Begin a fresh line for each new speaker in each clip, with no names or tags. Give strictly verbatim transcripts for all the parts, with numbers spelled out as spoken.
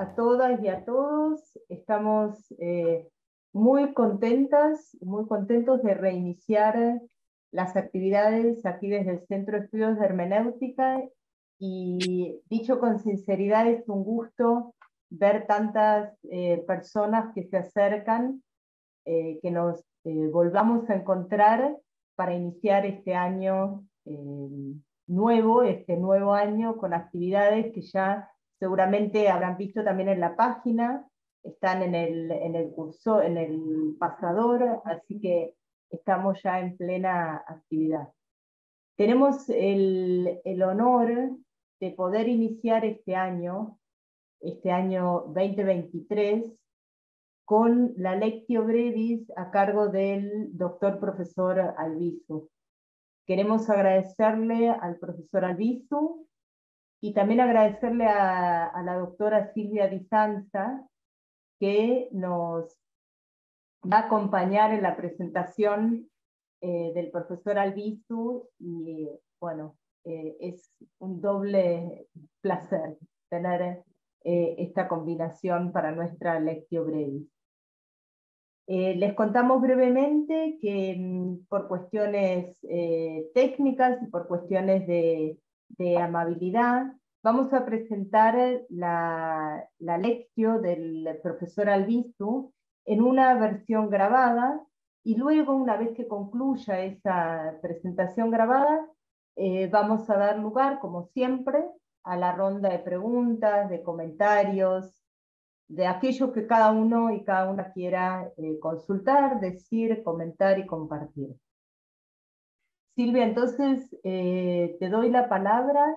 a todas y a todos. Estamos eh, muy contentas, muy contentos de reiniciar las actividades aquí desde el Centro de Estudios de Hermenéutica, y dicho con sinceridad, es un gusto ver tantas eh, personas que se acercan, eh, que nos eh, volvamos a encontrar para iniciar este año eh, nuevo, este nuevo año con actividades que ya seguramente habrán visto también en la página, están en el, en el curso, en el pasador, así que estamos ya en plena actividad. Tenemos el, el honor de poder iniciar este año, este año veinte veintitrés, con la Lectio Brevis a cargo del doctor profesor Albizu. Queremos agradecerle al profesor Albizu y también agradecerle a, a la doctora Silvia Di Sanza, que nos va a acompañar en la presentación eh, del profesor Albizu, y bueno, eh, es un doble placer tener eh, esta combinación para nuestra Lectio Brevis. Eh, les contamos brevemente que mm, por cuestiones eh, técnicas y por cuestiones de, de amabilidad, vamos a presentar la, la lectio del profesor Albizu en una versión grabada, y luego, una vez que concluya esa presentación grabada, eh, vamos a dar lugar, como siempre, a la ronda de preguntas, de comentarios, de aquellos que cada uno y cada una quiera eh, consultar, decir, comentar y compartir. Silvia, entonces eh, te doy la palabra.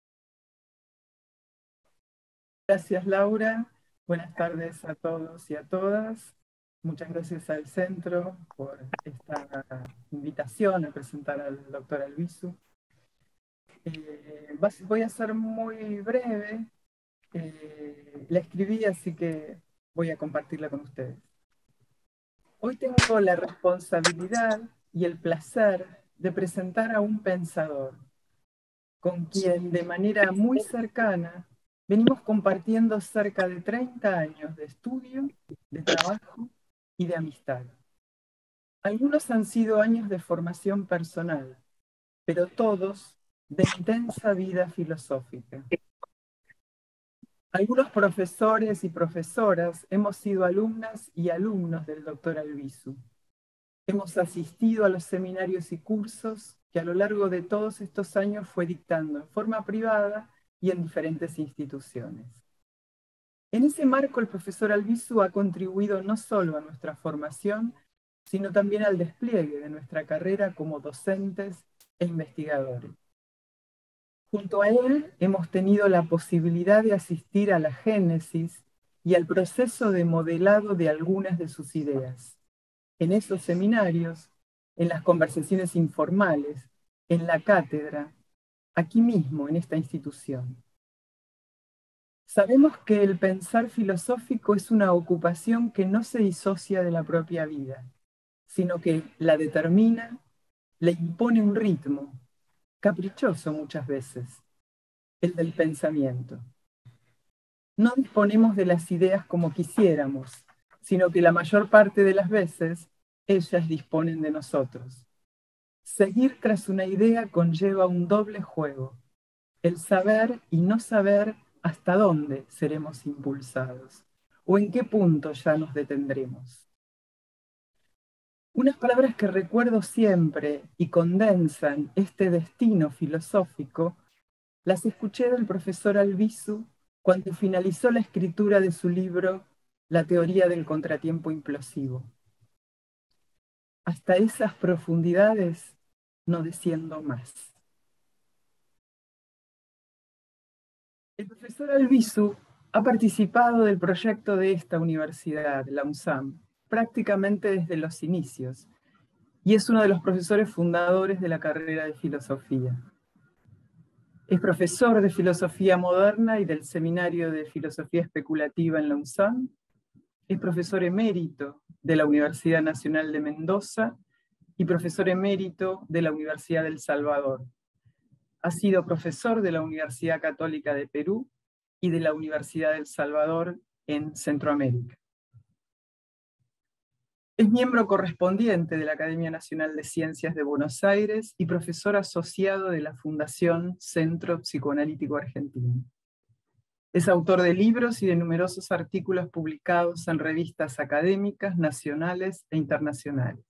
Gracias, Laura. Buenas tardes a todos y a todas. Muchas gracias al centro por esta invitación a presentar al doctor Albizu. Eh, voy a ser muy breve. Eh, la escribí, así que voy a compartirla con ustedes. Hoy tengo la responsabilidad y el placer de presentar a un pensador con quien de manera muy cercana venimos compartiendo cerca de treinta años de estudio, de trabajo y de amistad. Algunos han sido años de formación personal, pero todos de intensa vida filosófica. Algunos profesores y profesoras hemos sido alumnas y alumnos del doctor Albizu. Hemos asistido a los seminarios y cursos que a lo largo de todos estos años fue dictando en forma privada y en diferentes instituciones. En ese marco, el profesor Albizu ha contribuido no solo a nuestra formación, sino también al despliegue de nuestra carrera como docentes e investigadores. Junto a él hemos tenido la posibilidad de asistir a la génesis y al proceso de modelado de algunas de sus ideas. En esos seminarios, en las conversaciones informales, en la cátedra, aquí mismo, en esta institución. Sabemos que el pensar filosófico es una ocupación que no se disocia de la propia vida, sino que la determina, le impone un ritmo, caprichoso muchas veces, el del pensamiento. No disponemos de las ideas como quisiéramos, sino que la mayor parte de las veces ellas disponen de nosotros. Seguir tras una idea conlleva un doble juego, el saber y no saber hasta dónde seremos impulsados, o en qué punto ya nos detendremos. Unas palabras que recuerdo siempre y condensan este destino filosófico, las escuché del profesor Albizu cuando finalizó la escritura de su libro La teoría del contratiempo implosivo. Hasta esas profundidades no desciendo más. El profesor Albizu ha participado del proyecto de esta universidad, la UNSAM, prácticamente desde los inicios, y es uno de los profesores fundadores de la carrera de filosofía. Es profesor de filosofía moderna y del seminario de filosofía especulativa en la UNSAM. Es profesor emérito de la Universidad Nacional de Mendoza y profesor emérito de la Universidad del Salvador. Ha sido profesor de la Universidad Católica de Perú y de la Universidad del Salvador en Centroamérica. Es miembro correspondiente de la Academia Nacional de Ciencias de Buenos Aires y profesor asociado de la Fundación Centro Psicoanalítico Argentino. Es autor de libros y de numerosos artículos publicados en revistas académicas, nacionales e internacionales.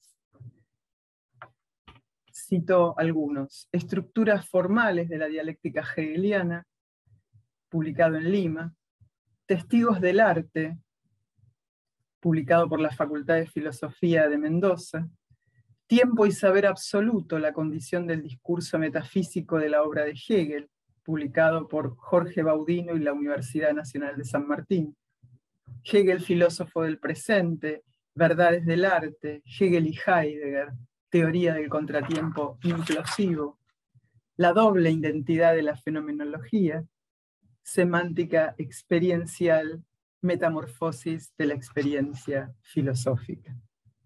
Cito algunos: Estructuras formales de la dialéctica hegeliana, publicado en Lima; Testigos del arte, publicado por la Facultad de Filosofía de Mendoza; Tiempo y saber absoluto, la condición del discurso metafísico de la obra de Hegel, publicado por Jorge Baudino y la Universidad Nacional de San Martín; Hegel, filósofo del presente, Verdades del arte, Hegel y Heidegger, teoría del contratiempo implosivo; La doble identidad de la fenomenología, semántica experiencial, metamorfosis de la experiencia filosófica.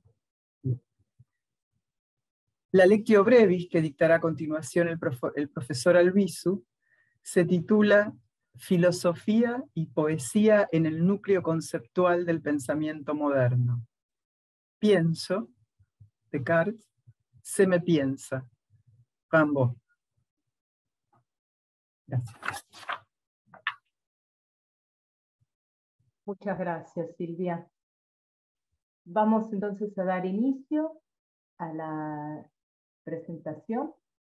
La Lectio Brevis, que dictará a continuación el, prof el profesor Albizu, se titula Filosofía y poesía en el núcleo conceptual del pensamiento moderno. Pienso, Descartes; se me piensa, Rimbaud. Gracias.
Muchas gracias, Silvia. Vamos entonces a dar inicio a la presentación.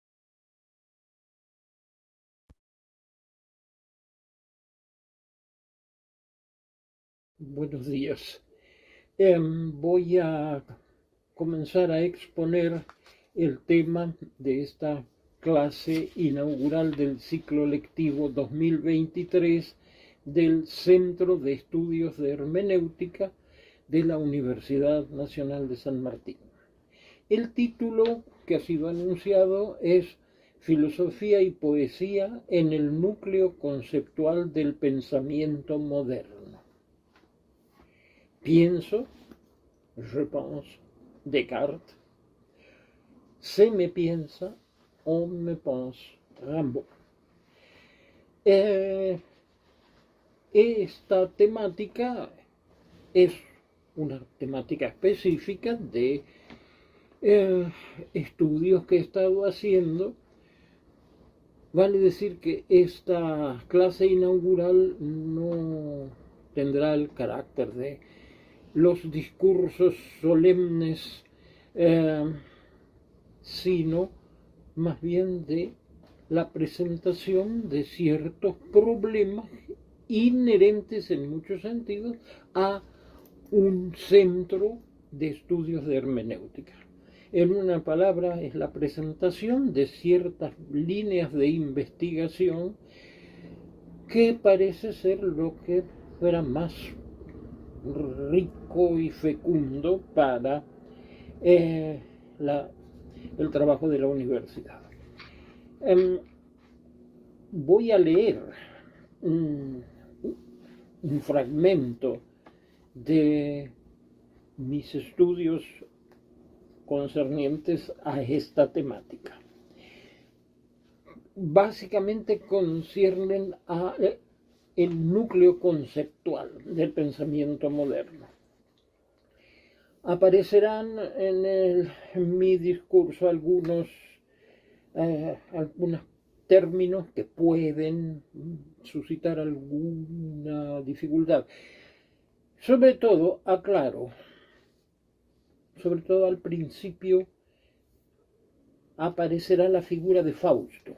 Buenos días. Eh, voy a comenzar a exponer el tema de esta clase inaugural del ciclo lectivo dos mil veintitrés del Centro de Estudios de Hermenéutica de la Universidad Nacional de San Martín. El título que ha sido anunciado es Filosofía y poesía en el núcleo conceptual del pensamiento moderno. Pienso, je pense, Descartes; se me piensa, on me pense, Rimbaud. Eh, esta temática es una temática específica de eh, estudios que he estado haciendo. Vale decir que esta clase inaugural no tendrá el carácter de los discursos solemnes, eh, sino más bien de la presentación de ciertos problemas inherentes en muchos sentidos a un centro de estudios de hermenéutica. En una palabra, es la presentación de ciertas líneas de investigación que parece ser lo que fuera más rico y fecundo para eh, la, el trabajo de la universidad. Um, voy a leer un, un fragmento de mis estudios concernientes a esta temática. Básicamente conciernen a el núcleo conceptual del pensamiento moderno. Aparecerán en, el, en mi discurso algunos, eh, algunos términos que pueden suscitar alguna dificultad. Sobre todo, aclaro, sobre todo al principio aparecerá la figura de Fausto.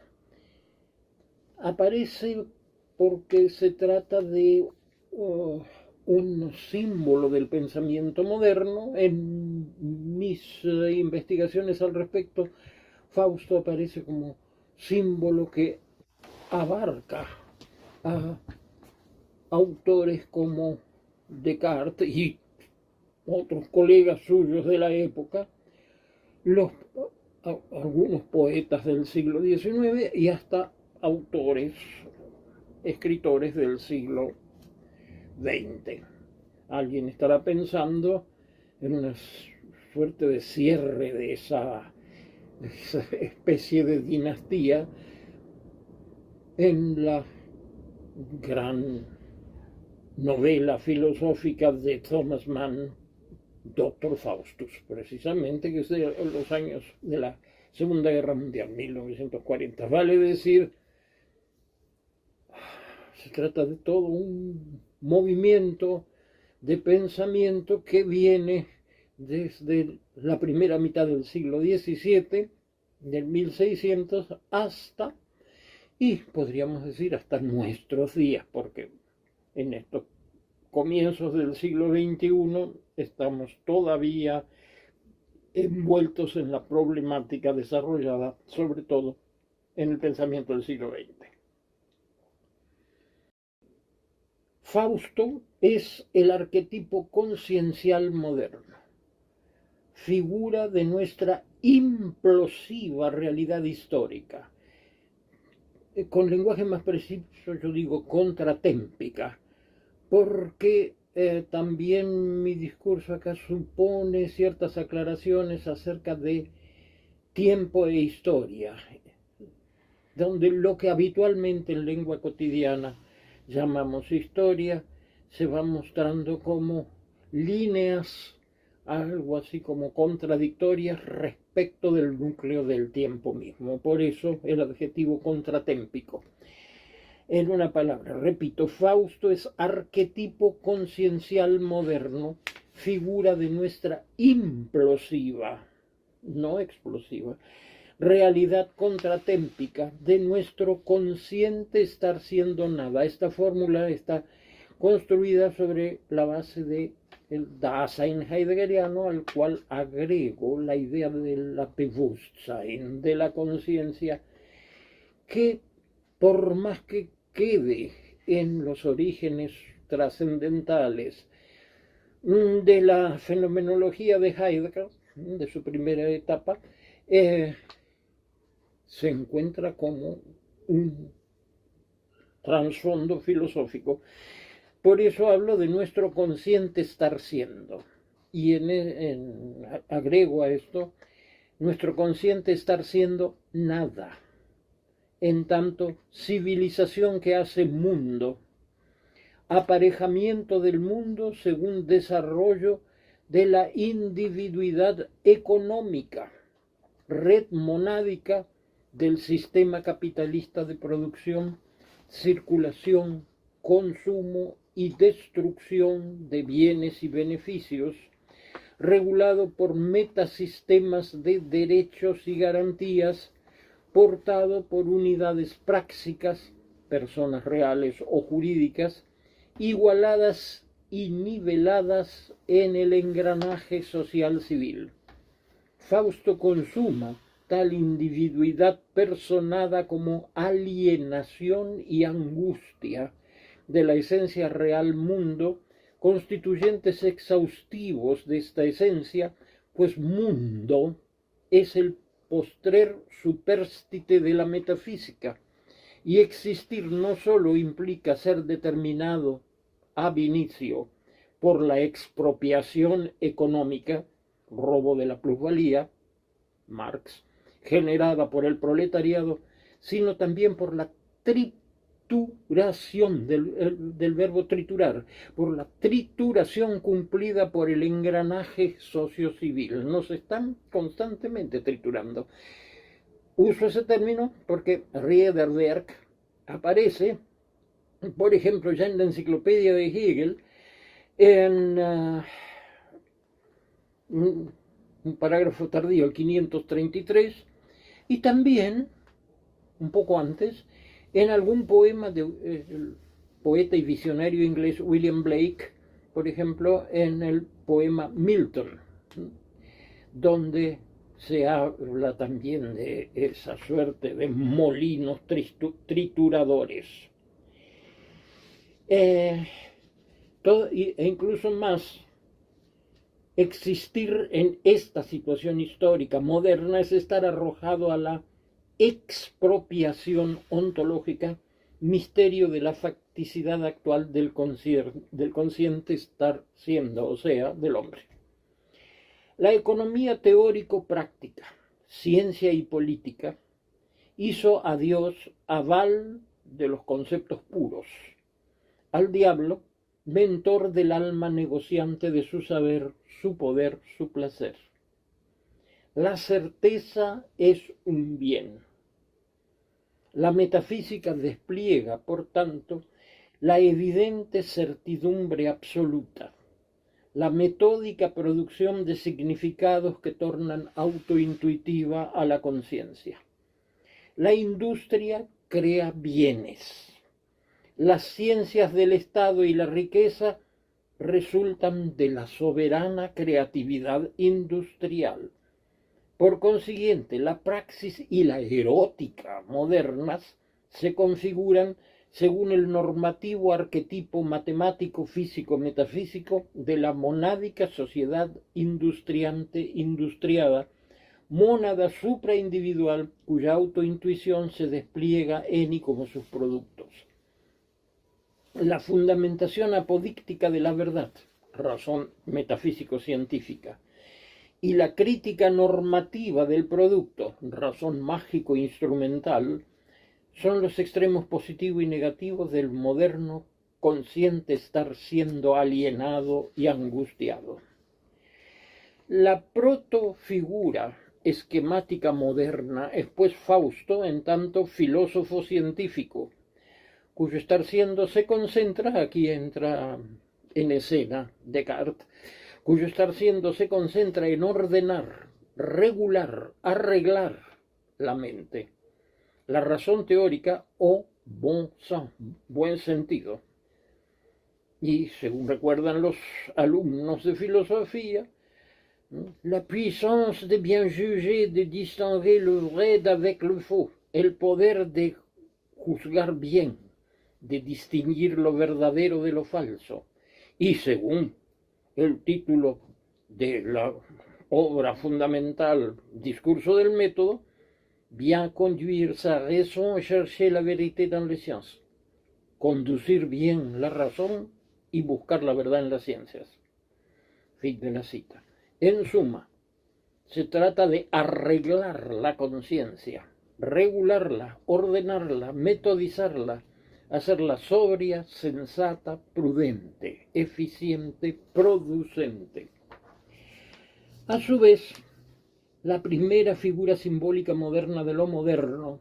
Aparece porque se trata de uh, un símbolo del pensamiento moderno. En mis uh, investigaciones al respecto, Fausto aparece como símbolo que abarca a autores como Descartes y otros colegas suyos de la época, los, a, algunos poetas del siglo diecinueve y hasta autores, escritores del siglo veinte. Alguien estará pensando en una suerte de cierre de esa, de esa especie de dinastía en la gran novela filosófica de Thomas Mann, Doctor Faustus, precisamente, que es de los años de la Segunda Guerra Mundial, mil novecientos cuarenta. Vale decir, se trata de todo un movimiento de pensamiento que viene desde la primera mitad del siglo diecisiete, del mil seiscientos, hasta, y podríamos decir hasta nuestros días, porque en estos comienzos del siglo veintiuno estamos todavía envueltos en la problemática desarrollada, sobre todo en el pensamiento del siglo veinte. Fausto es el arquetipo conciencial moderno, figura de nuestra implosiva realidad histórica, con lenguaje más preciso yo digo contratémpica, porque eh, también mi discurso acá supone ciertas aclaraciones acerca de tiempo e historia, donde lo que habitualmente en lengua cotidiana llamamos historia se va mostrando como líneas, algo así como contradictorias respecto del núcleo del tiempo mismo. Por eso el adjetivo contratémpico. En una palabra, repito, Fausto es arquetipo conciencial moderno, figura de nuestra implosiva, no explosiva, realidad contratémpica, de nuestro consciente estar siendo nada. Esta fórmula está construida sobre la base de el Dasein heideggeriano, al cual agrego la idea del Bewusstsein, de la conciencia, que por más que quede en los orígenes trascendentales de la fenomenología de Heidegger, de su primera etapa, eh, se encuentra como un trasfondo filosófico. Por eso hablo de nuestro consciente estar siendo. Y en, en, agrego a esto, nuestro consciente estar siendo nada, en tanto civilización que hace mundo, aparejamiento del mundo según desarrollo de la individuidad económica, red monádica del sistema capitalista de producción, circulación, consumo y destrucción de bienes y beneficios, regulado por metasistemas de derechos y garantías, portado por unidades prácticas, personas reales o jurídicas, igualadas y niveladas en el engranaje social civil. Fausto consuma tal individuidad personada como alienación y angustia de la esencia real mundo, constituyentes exhaustivos de esta esencia, pues mundo es el postrer supérstite de la metafísica, y existir no sólo implica ser determinado ab inicio por la expropiación económica, robo de la plusvalía, Marx, generada por el proletariado, sino también por la trituración del, el, del verbo triturar, por la trituración cumplida por el engranaje sociocivil. Nos están constantemente triturando. Uso ese término porque Riederwerk aparece, por ejemplo, ya en la enciclopedia de Hegel, en uh, un, un parágrafo tardío, el quinientos treinta y tres, y también, un poco antes, en algún poema del eh, poeta y visionario inglés William Blake, por ejemplo, en el poema Milton, donde se habla también de esa suerte de molinos trituradores. Eh, todo, e incluso más, existir en esta situación histórica moderna es estar arrojado a la expropiación ontológica, misterio de la facticidad actual del, del consciente estar siendo, o sea, del hombre. La economía teórico-práctica, ciencia y política, hizo a Dios aval de los conceptos puros, al diablo, mentor del alma negociante de su saber, su poder, su placer. La certeza es un bien. La metafísica despliega, por tanto, la evidente certidumbre absoluta, la metódica producción de significados que tornan autointuitiva a la conciencia. La industria crea bienes. Las ciencias del Estado y la riqueza resultan de la soberana creatividad industrial. Por consiguiente, la praxis y la erótica modernas se configuran según el normativo arquetipo matemático, físico, metafísico de la monádica sociedad industriante, industriada, mónada supraindividual cuya autointuición se despliega en y como sus productos. La fundamentación apodíctica de la verdad, razón metafísico-científica, y la crítica normativa del producto, razón mágico-instrumental, son los extremos positivo y negativo del moderno consciente estar siendo alienado y angustiado. La protofigura esquemática moderna es pues Fausto en tanto filósofo científico, cuyo estar siendo se concentra, aquí entra en escena Descartes, cuyo estar siendo se concentra en ordenar, regular, arreglar la mente, la razón teórica o bon sens, buen sentido. Y según recuerdan los alumnos de filosofía, la puissance de bien juger, de distinguer le vrai d'avec le faux, el poder de juzgar bien, de distinguir lo verdadero de lo falso. Y según el título de la obra fundamental, Discurso del método, bien conduire sa raison et chercher la vérité dans les sciences. Conducir bien la razón y buscar la verdad en las ciencias. Fin de la cita. En suma, se trata de arreglar la conciencia, regularla, ordenarla, metodizarla, hacerla sobria, sensata, prudente, eficiente, producente. A su vez, la primera figura simbólica moderna de lo moderno,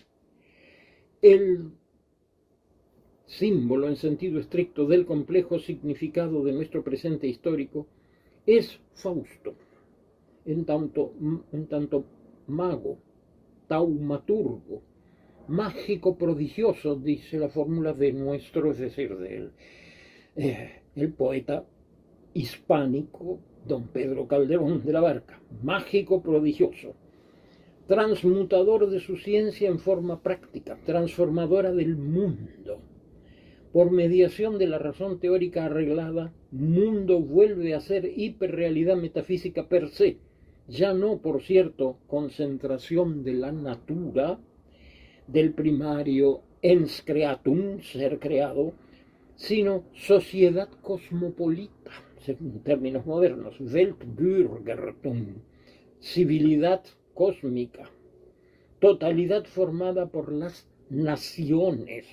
el símbolo en sentido estricto del complejo significado de nuestro presente histórico, es Fausto, en tanto, en tanto mago, taumaturgo, mágico prodigioso, dice la fórmula de nuestro, es decir, de él, eh, el poeta hispánico don Pedro Calderón de la Barca, mágico prodigioso, transmutador de su ciencia en forma práctica, transformadora del mundo. Por mediación de la razón teórica arreglada, mundo vuelve a ser hiperrealidad metafísica per se, ya no, por cierto, concentración de la natura, del primario ens creatum, ser creado, sino sociedad cosmopolita, según términos modernos, Weltbürgertum, civilidad cósmica, totalidad formada por las naciones.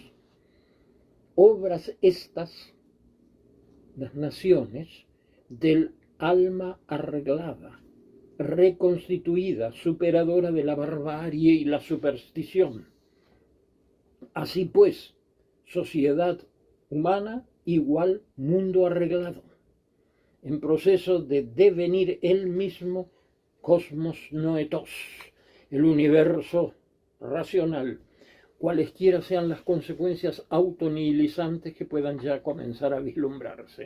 Obras estas, las naciones, del alma arreglada, reconstituida, superadora de la barbarie y la superstición. Así pues, sociedad humana igual mundo arreglado, en proceso de devenir él mismo cosmos noetos, el universo racional, cualesquiera sean las consecuencias autonihilizantes que puedan ya comenzar a vislumbrarse.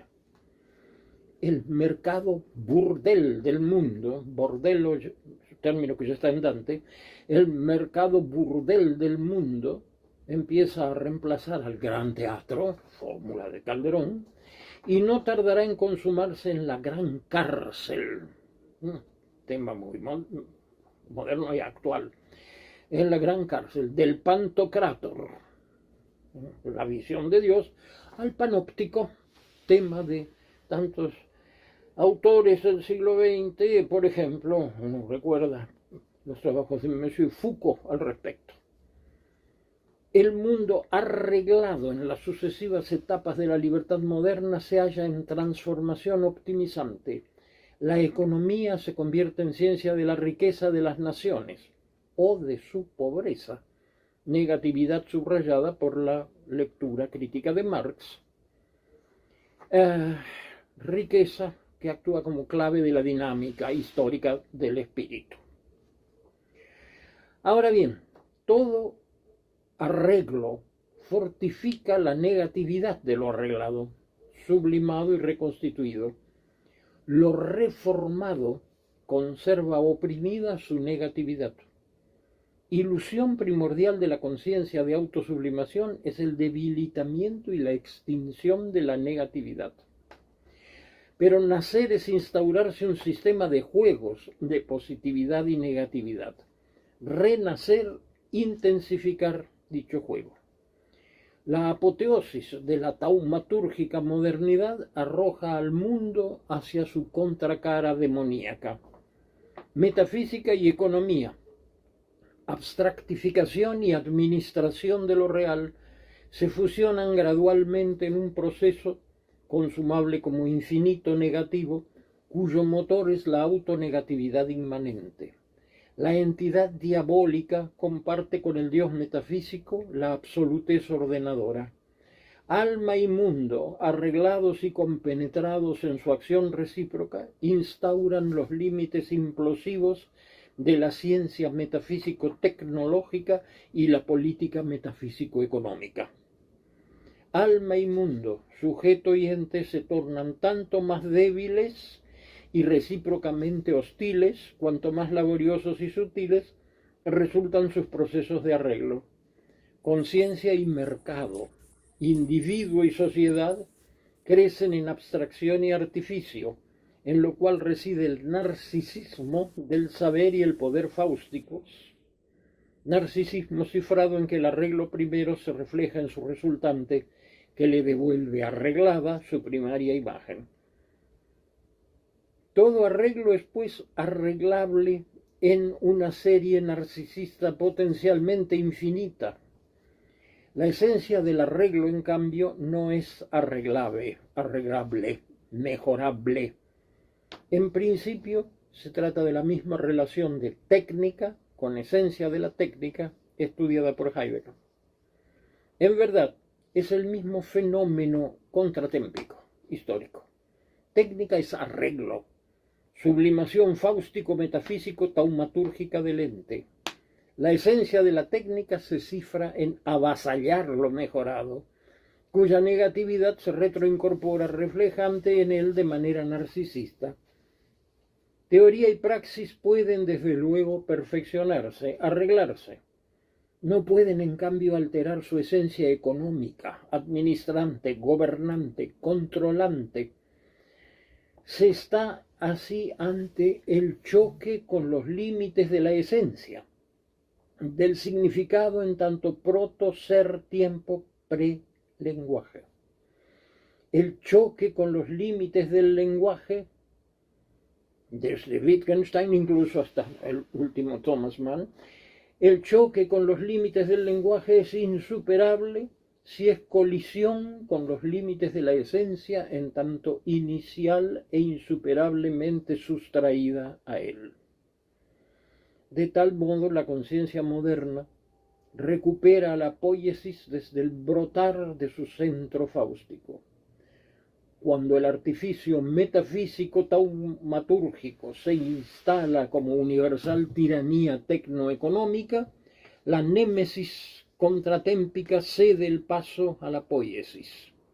El mercado burdel del mundo, bordello, término que ya está en Dante, el mercado burdel del mundo empieza a reemplazar al gran teatro, fórmula de Calderón, y no tardará en consumarse en la gran cárcel, tema muy moderno y actual, en la gran cárcel del Pantocrátor, la visión de Dios, al panóptico, tema de tantos autores del siglo veinte, por ejemplo, uno recuerda los trabajos de Monsieur Foucault al respecto. el mundo arreglado en las sucesivas etapas de la libertad moderna se halla en transformación optimizante. La economía se convierte en ciencia de la riqueza de las naciones o de su pobreza, negatividad subrayada por la lectura crítica de Marx. Eh, riqueza que actúa como clave de la dinámica histórica del espíritu. Ahora bien, todo arreglo fortifica la negatividad de lo arreglado, sublimado y reconstituido. Lo reformado conserva oprimida su negatividad. Ilusión primordial de la conciencia de autosublimación es el debilitamiento y la extinción de la negatividad. Pero nacer es instaurarse un sistema de juegos de positividad y negatividad. Renacer, intensificar dicho juego. La apoteosis de la taumatúrgica modernidad arroja al mundo hacia su contracara demoníaca. Metafísica y economía, abstractificación y administración de lo real se fusionan gradualmente en un proceso consumable como infinito negativo, cuyo motor es la autonegatividad inmanente. La entidad diabólica comparte con el Dios metafísico la absolutez ordenadora. Alma y mundo, arreglados y compenetrados en su acción recíproca, instauran los límites implosivos de la ciencia metafísico-tecnológica y la política metafísico-económica. Alma y mundo, sujeto y ente se tornan tanto más débiles y recíprocamente hostiles, cuanto más laboriosos y sutiles resultan sus procesos de arreglo. Conciencia y mercado, individuo y sociedad crecen en abstracción y artificio, en lo cual reside el narcisismo del saber y el poder fáusticos. Narcisismo cifrado en que el arreglo primero se refleja en su resultante, que le devuelve arreglada su primaria imagen. Todo arreglo es, pues, arreglable en una serie narcisista potencialmente infinita. La esencia del arreglo, en cambio, no es arreglable, arreglable, mejorable. En principio, se trata de la misma relación de técnica con esencia de la técnica estudiada por Heidegger. En verdad, es el mismo fenómeno contratémpico, histórico. Técnica es arreglo, sublimación fáustico-metafísico-taumatúrgica del ente. La esencia de la técnica se cifra en avasallar lo mejorado, cuya negatividad se retroincorpora reflejante en él de manera narcisista. Teoría y praxis pueden desde luego perfeccionarse, arreglarse. No pueden en cambio alterar su esencia económica, administrante, gobernante, controlante. Se está así ante el choque con los límites de la esencia, del significado en tanto proto ser tiempo pre-lenguaje. El choque con los límites del lenguaje, desde Wittgenstein incluso hasta el último Thomas Mann, el choque con los límites del lenguaje es insuperable si es colisión con los límites de la esencia en tanto inicial e insuperablemente sustraída a él. De tal modo, la conciencia moderna recupera la poiesis desde el brotar de su centro fáustico. Cuando el artificio metafísico taumatúrgico se instala como universal tiranía tecnoeconómica, la némesis contratémpica cede el paso a la poiesis.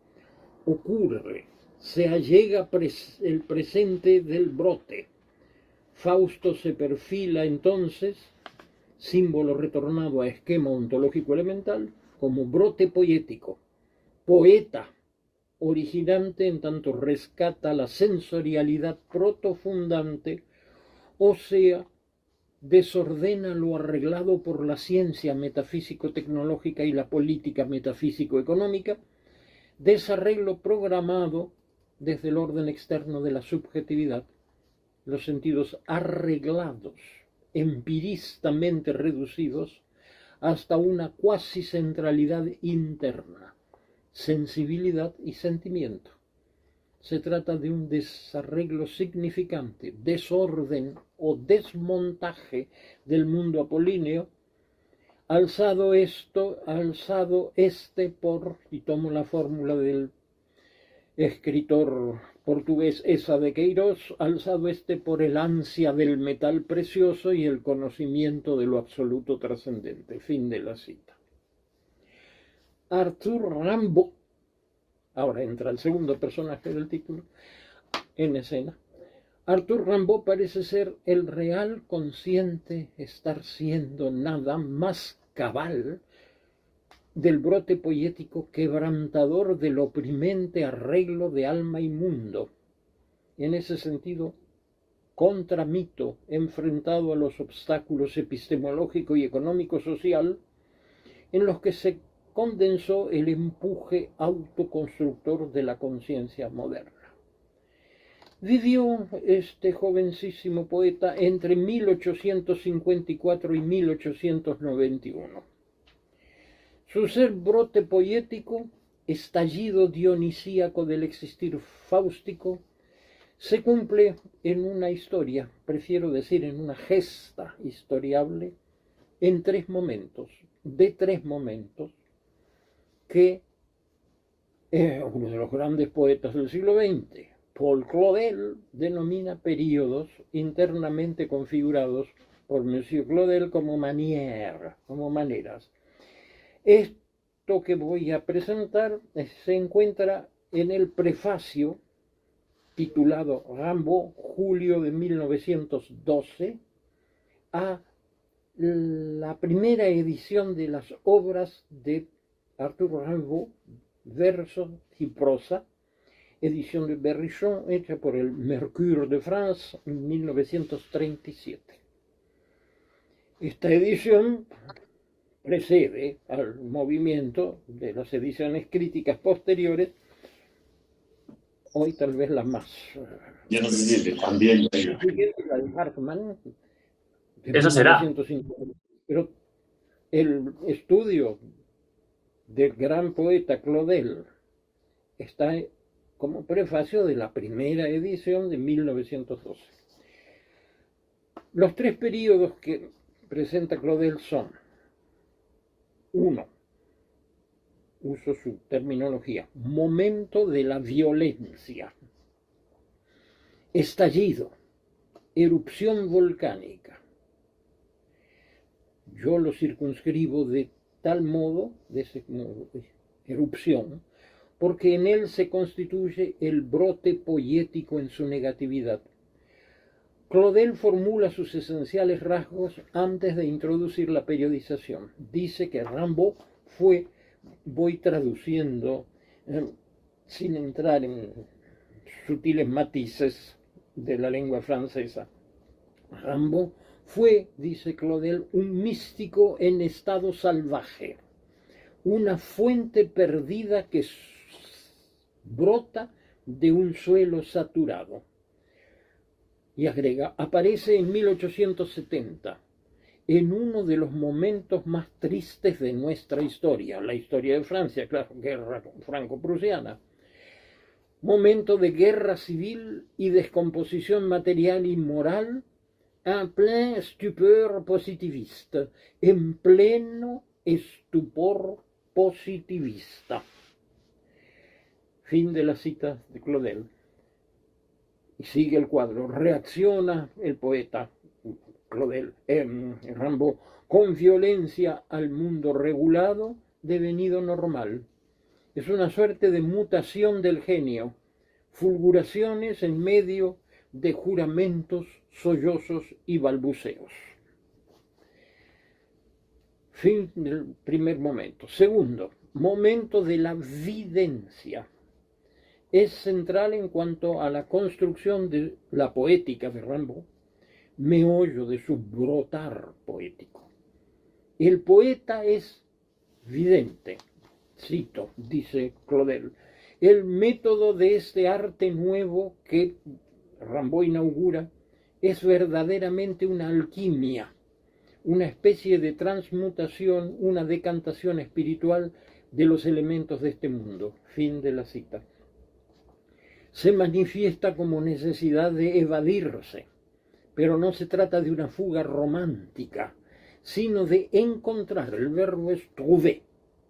Ocurre, se allega pres el presente del brote. Fausto se perfila entonces, símbolo retornado a esquema ontológico elemental, como brote poético, poeta, originante en tanto rescata la sensorialidad protofundante, o sea, desordena lo arreglado por la ciencia metafísico-tecnológica y la política metafísico-económica, desarreglo programado desde el orden externo de la subjetividad, los sentidos arreglados, empiristamente reducidos, hasta una cuasi centralidad interna, sensibilidad y sentimiento. Se trata de un desarreglo significante, desorden o desmontaje del mundo apolíneo, alzado esto, alzado este por, y tomo la fórmula del escritor portugués Essa de Queiroz, alzado este por el ansia del metal precioso y el conocimiento de lo absoluto trascendente. Fin de la cita. Arthur Rimbaud, ahora entra el segundo personaje del título en escena. Arthur Rimbaud parece ser el real consciente, estar siendo nada más cabal del brote poético quebrantador del oprimente arreglo de alma y mundo. En ese sentido, contra mito, enfrentado a los obstáculos epistemológico y económico-social, en los que se condensó el empuje autoconstructor de la conciencia moderna. Vivió este jovencísimo poeta entre mil ochocientos cincuenta y cuatro y mil ochocientos noventa y uno. Su ser brote poético, estallido dionisíaco del existir fáustico, se cumple en una historia, prefiero decir en una gesta historiable, en tres momentos, de tres momentos, que eh, uno de los grandes poetas del siglo veinte, Paul Claudel, denomina periodos internamente configurados por Monsieur Claudel como manière, como maneras. Esto que voy a presentar se encuentra en el prefacio titulado Rimbaud, julio de mil novecientos doce, a la primera edición de las obras de Arthur Rimbaud, verso y prosa, edición de Berrichon, hecha por el Mercure de France en mil novecientos treinta y siete. Esta edición precede al movimiento de las ediciones críticas posteriores, hoy tal vez la más...
Yo no sé si también...
La de Hartmann, de
Eso será.
mil novecientos cincuenta. Pero el estudio del gran poeta Claudel está como prefacio de la primera edición de mil novecientos doce. Los tres periodos que presenta Claudel son: uno, uso su terminología, momento de la violencia, estallido, erupción volcánica. Yo lo circunscribo de tal modo, de ese modo, de erupción, porque en él se constituye el brote poético en su negatividad. Claudel formula sus esenciales rasgos antes de introducir la periodización. Dice que Rimbaud fue, voy traduciendo eh, sin entrar en sutiles matices de la lengua francesa. Rimbaud fue, dice Claudel, un místico en estado salvaje, una fuente perdida que brota de un suelo saturado. Y agrega, aparece en mil ochocientos setenta, en uno de los momentos más tristes de nuestra historia, la historia de Francia, claro, guerra franco-prusiana, momento de guerra civil y descomposición material y moral, en plein stupeur positiviste, en pleno estupor positivista. Fin de la cita de Claudel. Y sigue el cuadro. Reacciona el poeta Claudel, eh, Rimbaud, con violencia al mundo regulado, devenido normal. Es una suerte de mutación del genio, fulguraciones en medio de juramentos, sollozos y balbuceos. Fin del primer momento. Segundo, momento de la videncia. Es central en cuanto a la construcción de la poética de Rimbaud, meollo de su brotar poético. El poeta es vidente, cito, dice Claudel, el método de este arte nuevo que Rimbaud inaugura es verdaderamente una alquimia, una especie de transmutación, una decantación espiritual de los elementos de este mundo. Fin de la cita. Se manifiesta como necesidad de evadirse, pero no se trata de una fuga romántica, sino de encontrar. El verbo es trouver.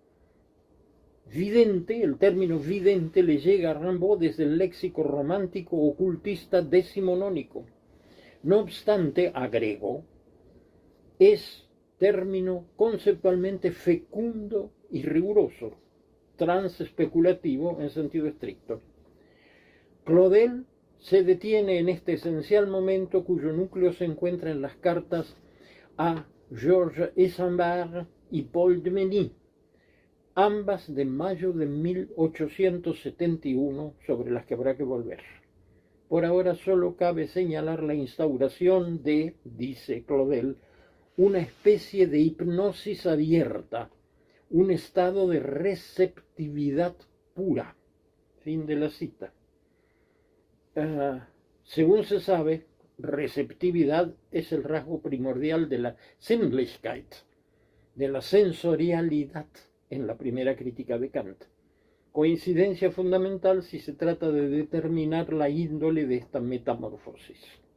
Vidente, el término vidente le llega a Rimbaud desde el léxico romántico ocultista decimonónico. No obstante, agregó, es término conceptualmente fecundo y riguroso, transespeculativo en sentido estricto. Claudel se detiene en este esencial momento cuyo núcleo se encuentra en las cartas a Georges Isambard y Paul de Meny, ambas de mayo de mil ochocientos setenta y uno, sobre las que habrá que volver. Por ahora solo cabe señalar la instauración de, dice Claudel, una especie de hipnosis abierta, un estado de receptividad pura. Fin de la cita. Uh, según se sabe, receptividad es el rasgo primordial de la Sinnlichkeit, de la sensorialidad en la primera crítica de Kant. Coincidencia fundamental si se trata de determinar la índole de esta metamorfosis.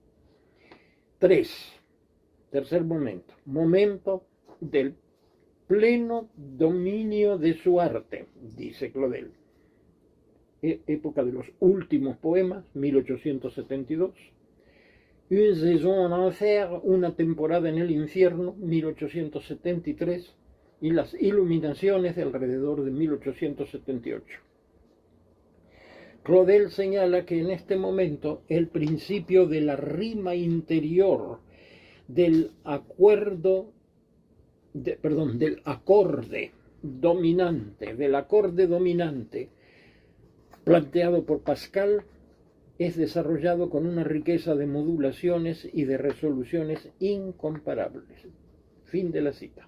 Tres. Tercer momento. Momento del pleno dominio de su arte, dice Claudel. E- época de los últimos poemas, mil ochocientos setenta y dos. Une saison en enfer, una temporada en el infierno, mil ochocientos setenta y tres. Y las iluminaciones de alrededor de mil ochocientos setenta y ocho. Claudel señala que en este momento el principio de la rima interior, del acuerdo, de, perdón, del acorde dominante, del acorde dominante planteado por Pascal, es desarrollado con una riqueza de modulaciones y de resoluciones incomparables. Fin de la cita.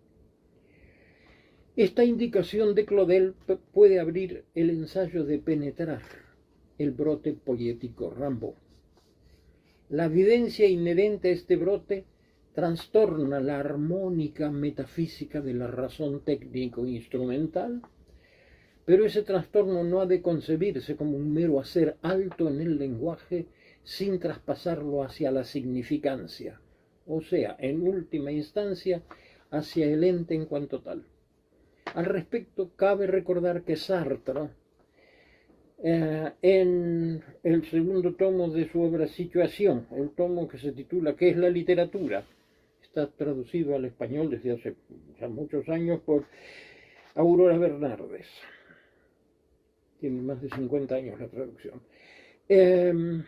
Esta indicación de Claudel puede abrir el ensayo de penetrar el brote poético Rimbaud. La evidencia inherente a este brote trastorna la armónica metafísica de la razón técnico-instrumental, pero ese trastorno no ha de concebirse como un mero hacer alto en el lenguaje sin traspasarlo hacia la significancia, o sea, en última instancia, hacia el ente en cuanto tal. Al respecto, cabe recordar que Sartre, eh, en el segundo tomo de su obra Situación, el tomo que se titula ¿Qué es la literatura?, está traducido al español desde hace ya muchos años por Aurora Bernardes. Tiene más de cincuenta años la traducción. Eh,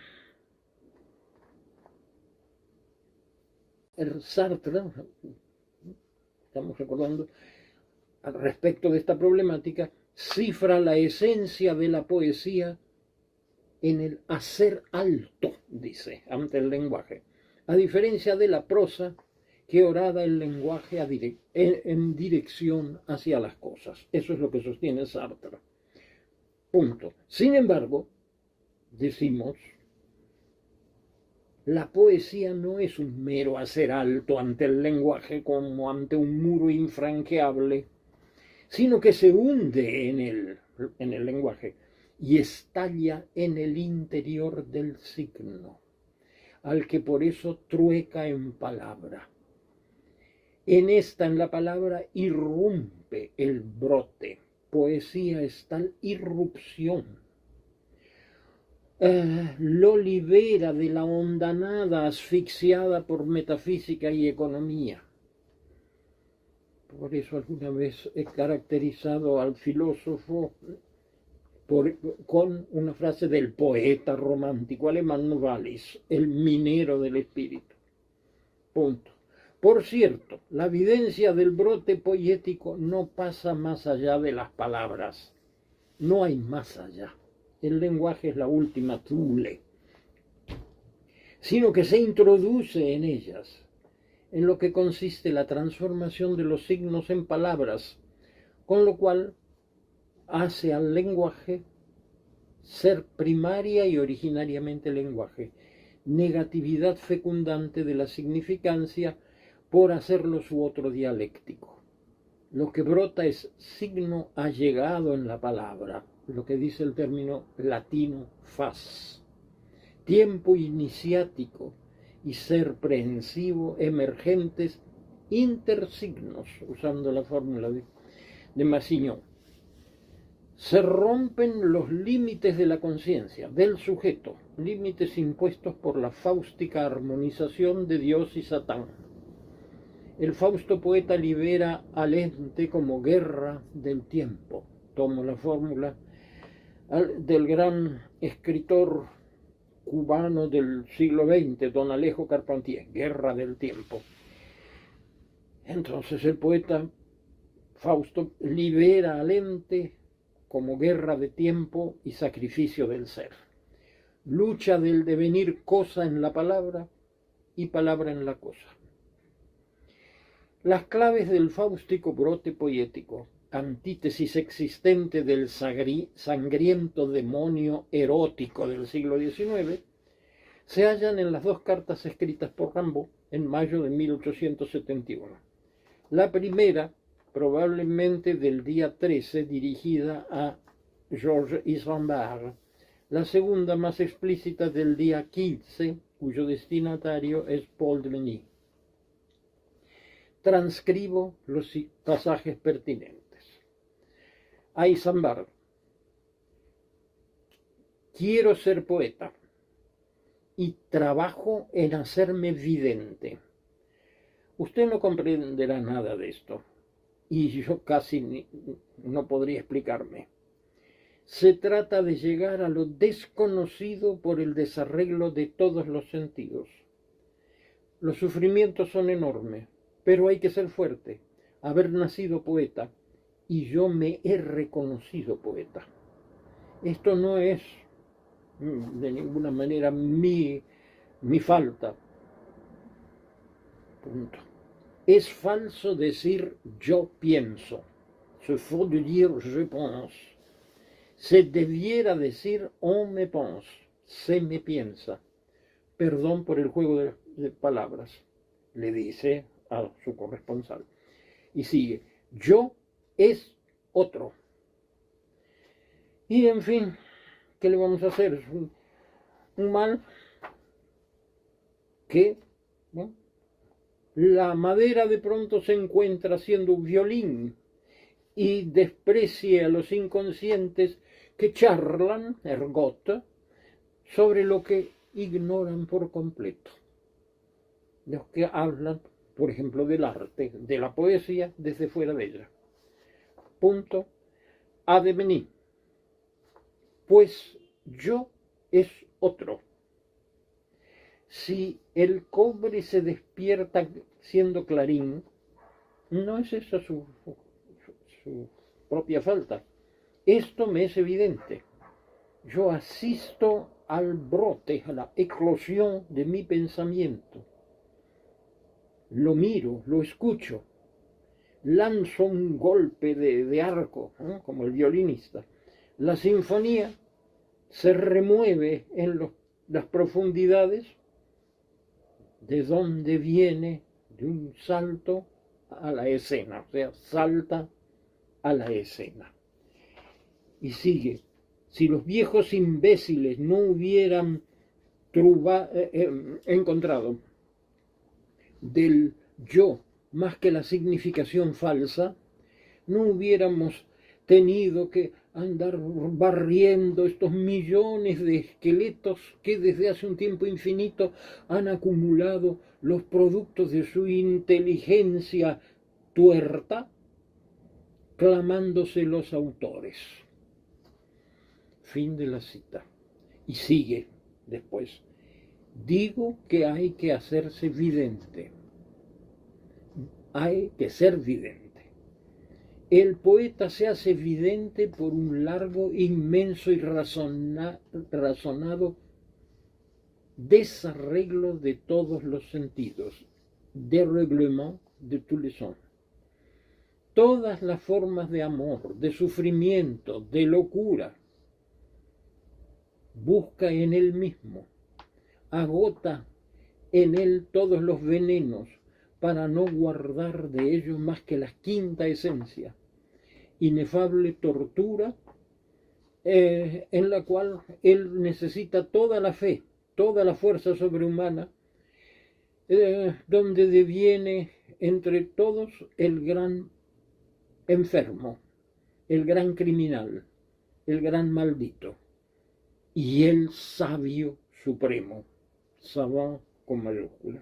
el Sartre, estamos recordando, al respecto de esta problemática, cifra la esencia de la poesía en el hacer alto, dice, ante el lenguaje, a diferencia de la prosa que orada el lenguaje a direc- en, en dirección hacia las cosas. Eso es lo que sostiene Sartre. Punto. Sin embargo, decimos, la poesía no es un mero hacer alto ante el lenguaje como ante un muro infranqueable, sino que se hunde en el, en el lenguaje y estalla en el interior del signo, al que por eso trueca en palabra. En esta, en la palabra, irrumpe el brote. Poesía es tal irrupción. Eh, lo libera de la hondanada asfixiada por metafísica y economía. Por eso alguna vez he caracterizado al filósofo por, con una frase del poeta romántico alemán Novalis, el minero del espíritu. Punto. Por cierto, la evidencia del brote poético no pasa más allá de las palabras. No hay más allá. El lenguaje es la última thule, sino que se introduce en ellas, en lo que consiste la transformación de los signos en palabras, con lo cual hace al lenguaje ser primaria y originariamente lenguaje, negatividad fecundante de la significancia, por hacerlo su otro dialéctico. Lo que brota es signo allegado en la palabra, lo que dice el término latino faz. Tiempo iniciático y ser prehensivo emergentes intersignos, usando la fórmula de, de Massignon. Se rompen los límites de la conciencia, del sujeto, límites impuestos por la fáustica armonización de Dios y Satán. El Fausto poeta libera al ente como guerra del tiempo. Tomo la fórmula del gran escritor cubano del siglo veinte, don Alejo Carpentier, guerra del tiempo. Entonces el poeta Fausto libera al ente como guerra de tiempo y sacrificio del ser. Lucha del devenir cosa en la palabra y palabra en la cosa. Las claves del fáustico brote poético, antítesis existente del sangriento demonio erótico del siglo diecinueve, se hallan en las dos cartas escritas por Rimbaud en mayo de mil ochocientos setenta y uno. La primera, probablemente del día trece, dirigida a Georges Isambard. La segunda, más explícita, del día quince, cuyo destinatario es Paul de Meny. Transcribo los pasajes pertinentes. A Isambard. Quiero ser poeta y trabajo en hacerme vidente. Usted no comprenderá nada de esto y yo casi ni, no podría explicarme. Se trata de llegar a lo desconocido por el desarreglo de todos los sentidos. Los sufrimientos son enormes, pero hay que ser fuerte, haber nacido poeta, y yo me he reconocido poeta. Esto no es de ninguna manera mi, mi falta. Punto. Es falso decir yo pienso. Se faut de dire je pense. Se debiera decir on me pense. Se me piensa. Perdón por el juego de, de palabras, le dice a su corresponsal. Y sigue, yo es otro. Y en fin, ¿qué le vamos a hacer? Es un, un mal que, ¿no? La madera de pronto se encuentra siendo un violín y desprecie a los inconscientes que charlan, ergot, sobre lo que ignoran por completo. Los que hablan, por ejemplo, del arte, de la poesía, desde fuera de ella. Punto. A de Meny. Pues yo es otro. Si el cobre se despierta siendo clarín, no es esa su, su, su propia falta. Esto me es evidente. Yo asisto al brote, a la eclosión de mi pensamiento. Lo miro, lo escucho, lanzo un golpe de, de arco, ¿no? Como el violinista. La sinfonía se remueve en los, las profundidades, de donde viene de un salto a la escena, o sea, salta a la escena. Y sigue, si los viejos imbéciles no hubieran truba, eh, eh, encontrado del yo más que la significación falsa, no hubiéramos tenido que andar barriendo estos millones de esqueletos que desde hace un tiempo infinito han acumulado los productos de su inteligencia tuerta, clamándose los autores. Fin de la cita. Y sigue después. Digo que hay que hacerse vidente. Hay que ser vidente. El poeta se hace vidente por un largo, inmenso y razona, razonado desarreglo de todos los sentidos. Dérèglement de tous les sens. Todas las formas de amor, de sufrimiento, de locura, busca en él mismo. Agota en él todos los venenos, para no guardar de ellos más que la quinta esencia, inefable tortura, eh, en la cual él necesita toda la fe, toda la fuerza sobrehumana, eh, donde deviene entre todos el gran enfermo, el gran criminal, el gran maldito, y el sabio supremo, savant con mayúscula,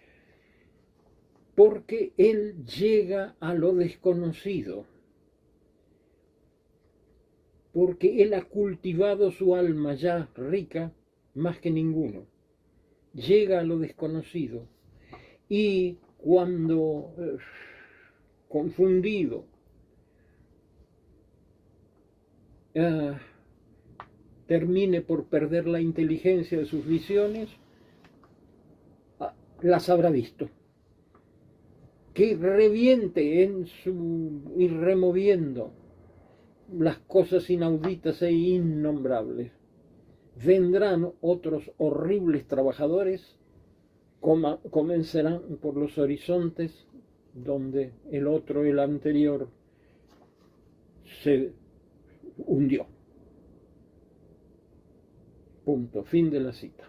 porque él llega a lo desconocido, porque él ha cultivado su alma ya rica más que ninguno, llega a lo desconocido, y cuando eh, confundido eh, termine por perder la inteligencia de sus visiones, las habrá visto, que reviente en su ir removiendo las cosas inauditas e innombrables. Vendrán otros horribles trabajadores, comenzarán por los horizontes donde el otro, el anterior, se hundió. Punto, fin de la cita.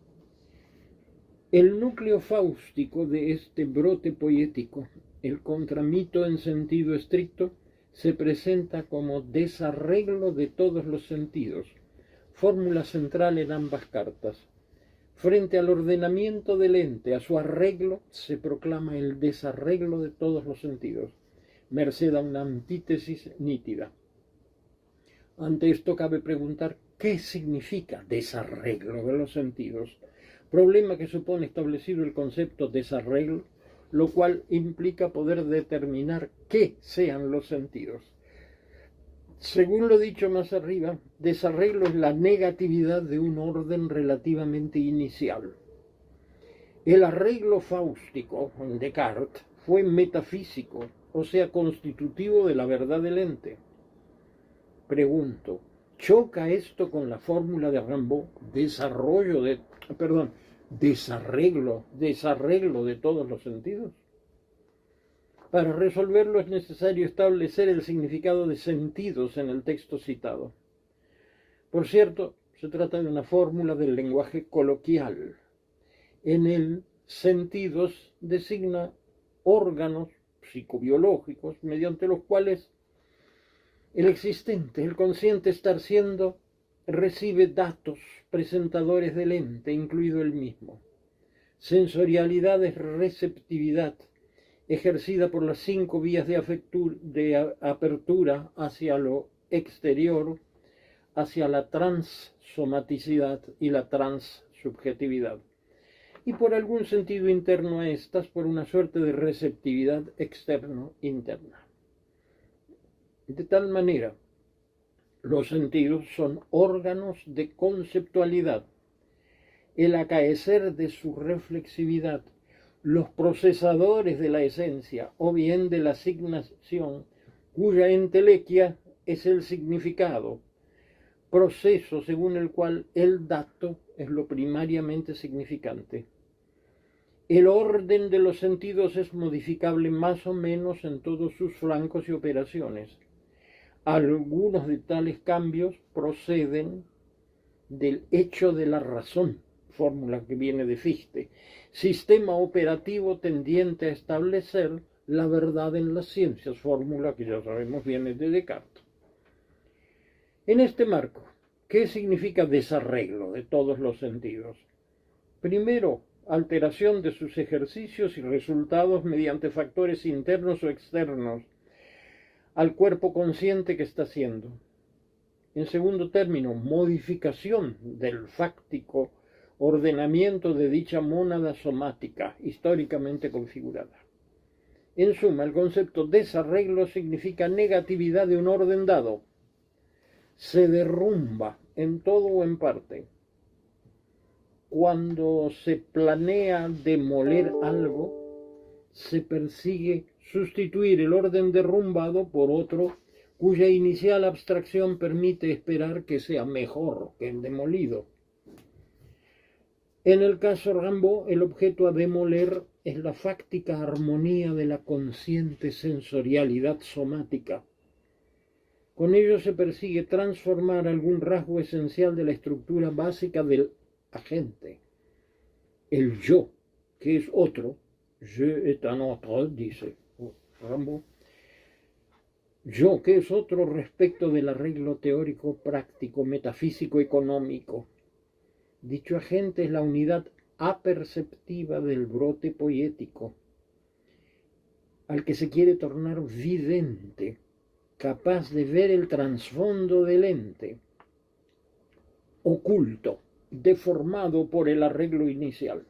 El núcleo fáustico de este brote poético, el contramito en sentido estricto, se presenta como desarreglo de todos los sentidos, fórmula central en ambas cartas. Frente al ordenamiento del ente, a su arreglo, se proclama el desarreglo de todos los sentidos, merced a una antítesis nítida. Ante esto cabe preguntar, ¿qué significa desarreglo de los sentidos? Problema que supone establecido el concepto desarreglo, lo cual implica poder determinar qué sean los sentidos. Según lo dicho más arriba, desarreglo es la negatividad de un orden relativamente inicial. El arreglo fáustico en Descartes fue metafísico, o sea, constitutivo de la verdad del ente. Pregunto, ¿choca esto con la fórmula de Rimbaud, desarrollo de, perdón, desarreglo, desarreglo de todos los sentidos? Para resolverlo es necesario establecer el significado de sentidos en el texto citado. Por cierto, se trata de una fórmula del lenguaje coloquial. En él, sentidos designa órganos psicobiológicos mediante los cuales el existente, el consciente estar siendo, recibe datos presentadores del ente, incluido el mismo. Sensorialidad es receptividad, ejercida por las cinco vías de, afectur, de apertura hacia lo exterior, hacia la transsomaticidad y la transsubjetividad, y por algún sentido interno a estas, por una suerte de receptividad externo-interna. De tal manera, los sentidos son órganos de conceptualidad, el acaecer de su reflexividad, los procesadores de la esencia o bien de la asignación, cuya entelequia es el significado, proceso según el cual el dato es lo primariamente significante. El orden de los sentidos es modificable más o menos en todos sus flancos y operaciones. Algunos de tales cambios proceden del hecho de la razón, fórmula que viene de Fichte, sistema operativo tendiente a establecer la verdad en las ciencias, fórmula que ya sabemos viene de Descartes. En este marco, ¿qué significa desarreglo de todos los sentidos? Primero, alteración de sus ejercicios y resultados mediante factores internos o externos al cuerpo consciente que está haciendo. En segundo término, modificación del fáctico ordenamiento de dicha mónada somática históricamente configurada. En suma, el concepto desarreglo significa negatividad de un orden dado. Se derrumba en todo o en parte. Cuando se planea demoler algo, se persigue sustituir el orden derrumbado por otro cuya inicial abstracción permite esperar que sea mejor que el demolido. En el caso Rimbaud, el objeto a demoler es la fáctica armonía de la consciente sensorialidad somática. Con ello se persigue transformar algún rasgo esencial de la estructura básica del agente. El yo, que es otro, je est un autre, dice Rimbaud, yo, que es otro respecto del arreglo teórico, práctico, metafísico, económico. Dicho agente es la unidad aperceptiva del brote poético, al que se quiere tornar vidente, capaz de ver el trasfondo del ente, oculto, deformado por el arreglo inicial.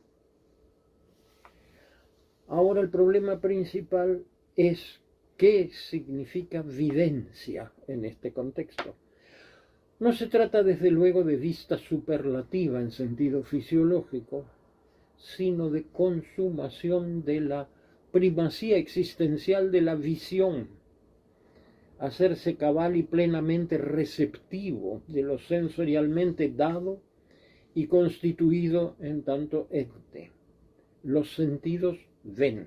Ahora el problema principal es qué significa videncia en este contexto. No se trata desde luego de vista superlativa en sentido fisiológico, sino de consumación de la primacía existencial de la visión, hacerse cabal y plenamente receptivo de lo sensorialmente dado y constituido en tanto ente. Los sentidos ven,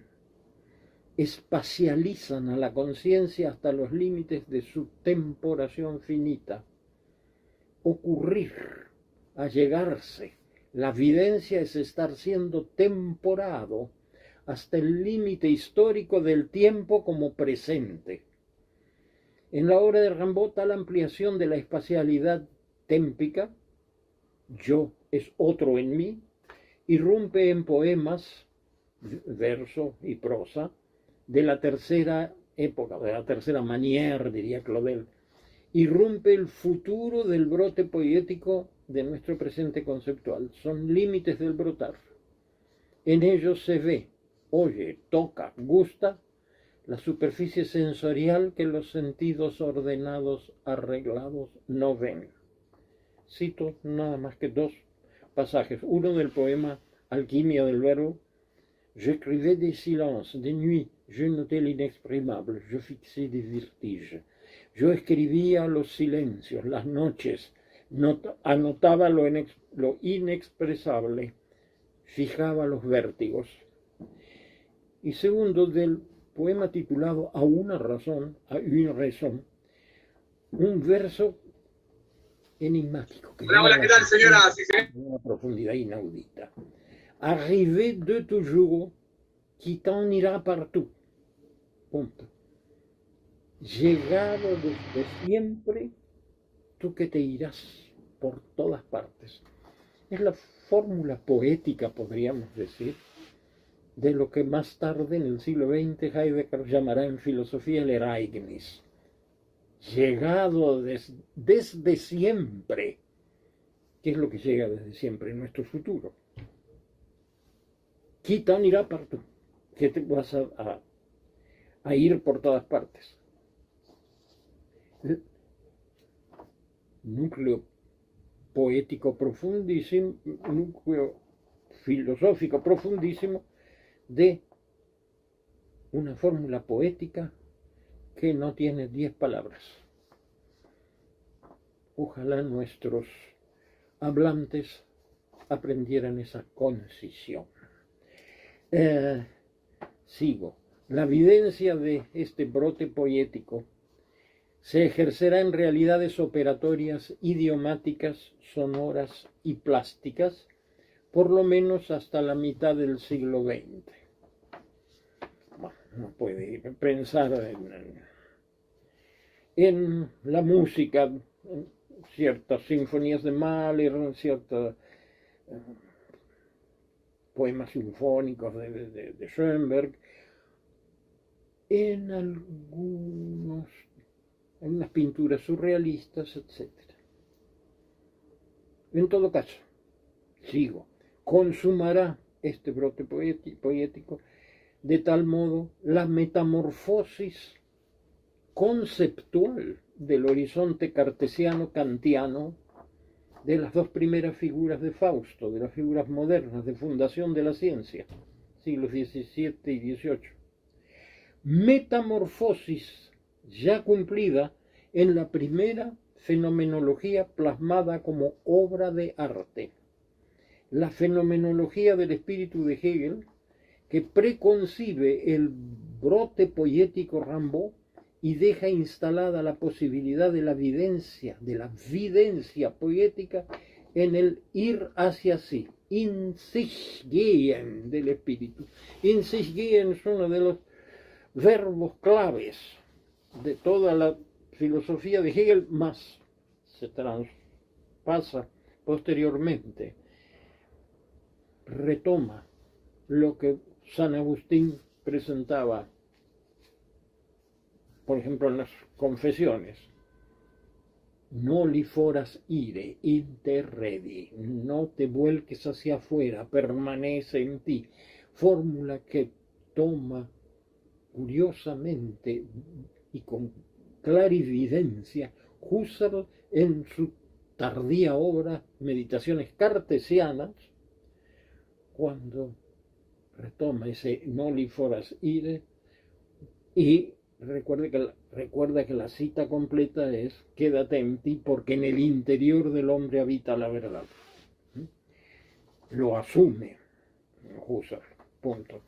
espacializan a la conciencia hasta los límites de su temporación finita. Ocurrir, allegarse, la videncia es estar siendo temporado hasta el límite histórico del tiempo como presente. En la obra de Rimbaud, tal ampliación de la espacialidad témpica, yo es otro en mí, irrumpe en poemas, verso y prosa, de la tercera época, de la tercera manière, diría Claudel. Irrumpe el futuro del brote poético de nuestro presente conceptual. Son límites del brotar. En ellos se ve, oye, toca, gusta, la superficie sensorial que los sentidos ordenados, arreglados, no ven. Cito nada más que dos pasajes. Uno del poema Alquimia del Verbo. J'écrivais des silences, des nuits, je notais l'inexprimable, je fixais des vertiges. Yo escribía los silencios, las noches, not- anotaba lo, inex- lo inexpresable, fijaba los vértigos. Y segundo, del poema titulado A una razón, a une raison, un verso enigmático que
Hola, hola, ¿qué tal, señora? Sí, sí.
una profundidad inaudita. Arrivé de toujours, qui t'en ira partout. Punto. Llegado desde siempre, tú que te irás por todas partes. Es la fórmula poética, podríamos decir, de lo que más tarde, en el siglo veinte, Heidegger llamará en filosofía el Ereignis. Llegado des, desde siempre. ¿Qué es lo que llega desde siempre? Nuestro futuro. Qui t'en ira partout. Que te vas a, a, a ir por todas partes. El núcleo poético profundísimo, núcleo filosófico profundísimo de una fórmula poética que no tiene diez palabras. Ojalá nuestros hablantes aprendieran esa concisión. Eh, sigo. La evidencia de este brote poético se ejercerá en realidades operatorias, idiomáticas, sonoras y plásticas, por lo menos hasta la mitad del siglo veinte. Bueno, uno puede pensar en, en la música, en ciertas sinfonías de Mahler, en ciertos eh, poemas sinfónicos de, de, de Schoenberg, en algunos, en unas pinturas surrealistas, etcétera. En todo caso, sigo, consumará este brote poético de tal modo la metamorfosis conceptual del horizonte cartesiano kantiano de las dos primeras figuras de Fausto, de las figuras modernas de fundación de la ciencia, siglos diecisiete y dieciocho. Metamorfosis ya cumplida en la primera fenomenología plasmada como obra de arte. la fenomenología del espíritu de Hegel, que preconcibe el brote poético Rimbaud y deja instalada la posibilidad de la videncia, de la videncia poética en el ir hacia sí, in sich gehen del espíritu. In sich gehen es uno de los verbos claves de toda la filosofía de Hegel, más se traspasa posteriormente, retoma lo que San Agustín presentaba, por ejemplo, en las confesiones. Noli foras ire, interredi, no te vuelques hacia afuera, permanece en ti. Fórmula que toma curiosamente y con clarividencia Husserl en su tardía obra Meditaciones cartesianas, cuando retoma ese noli foras ire y recuerda que, la, recuerda que la cita completa es quédate en ti porque en el interior del hombre habita la verdad. Lo asume Husserl, punto.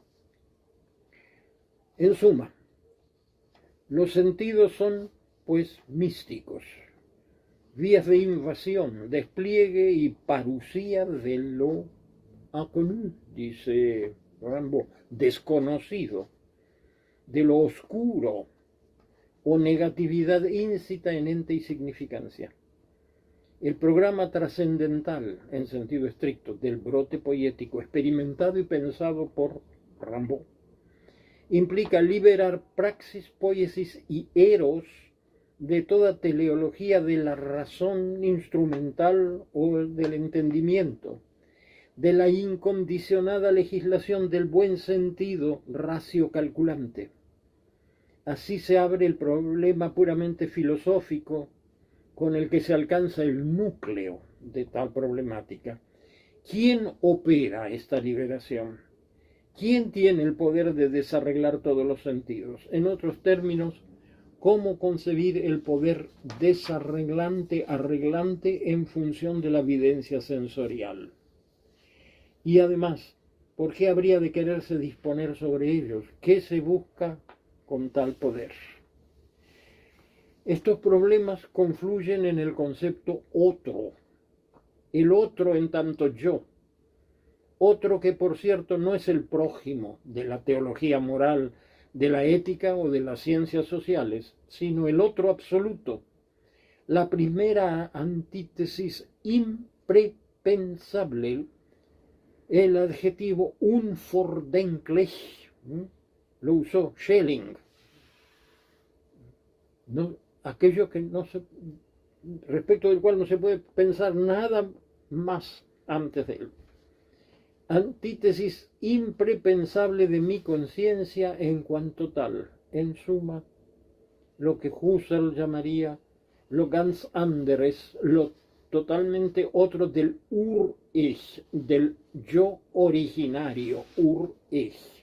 En suma, los sentidos son pues místicos, vías de invasión, despliegue y parusía de lo inconnu, dice Rimbaud, desconocido, de lo oscuro o negatividad íncita en ente y significancia. El programa trascendental, en sentido estricto, del brote poético experimentado y pensado por Rimbaud, implica liberar praxis, poiesis y eros de toda teleología de la razón instrumental o del entendimiento, de la incondicionada legislación del buen sentido racio-calculante. Así se abre el problema puramente filosófico con el que se alcanza el núcleo de tal problemática. ¿Quién opera esta liberación? ¿Quién tiene el poder de desarreglar todos los sentidos? En otros términos, ¿cómo concebir el poder desarreglante, arreglante en función de la evidencia sensorial? Y además, ¿por qué habría de quererse disponer sobre ellos? ¿Qué se busca con tal poder? Estos problemas confluyen en el concepto otro, el otro en tanto yo, otro que por cierto no es el prójimo de la teología moral, de la ética o de las ciencias sociales, sino el otro absoluto, la primera antítesis imprepensable, el adjetivo unvordenklich, lo usó Schelling, no, aquello que no se, respecto del cual no se puede pensar nada más antes de él. Antítesis imprepensable de mi conciencia en cuanto tal. En suma, lo que Husserl llamaría lo ganz anderes, lo totalmente otro del Ur-Ich, del yo originario, Ur-Ich.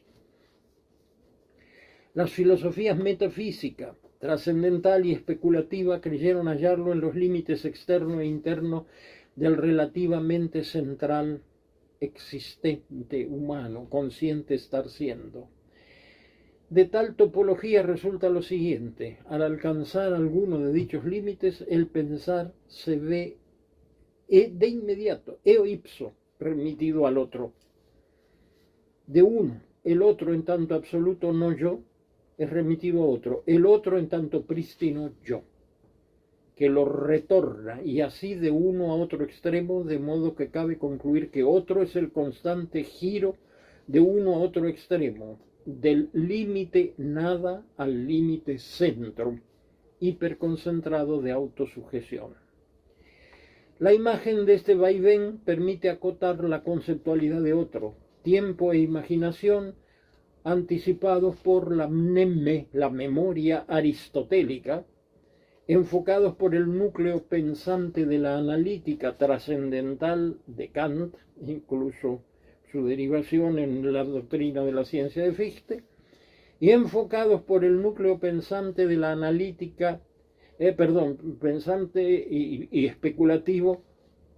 Las filosofías metafísica, trascendental y especulativa creyeron hallarlo en los límites externo e interno del relativamente central existente humano, consciente estar siendo. De tal topología resulta lo siguiente: al alcanzar alguno de dichos límites, el pensar se ve de inmediato, eo ipso, remitido al otro. De uno, el otro en tanto absoluto no yo, es remitido a otro, el otro en tanto prístino yo, que lo retorna, y así de uno a otro extremo, de modo que cabe concluir que otro es el constante giro de uno a otro extremo, del límite nada al límite centro, hiperconcentrado de autosujeción. La imagen de este vaivén permite acotar la conceptualidad de otro, tiempo e imaginación anticipados por la mneme, la memoria aristotélica, enfocados por el núcleo pensante de la analítica trascendental de Kant, incluso su derivación en la doctrina de la ciencia de Fichte, y enfocados por el núcleo pensante de la analítica, eh, perdón, pensante y, y especulativo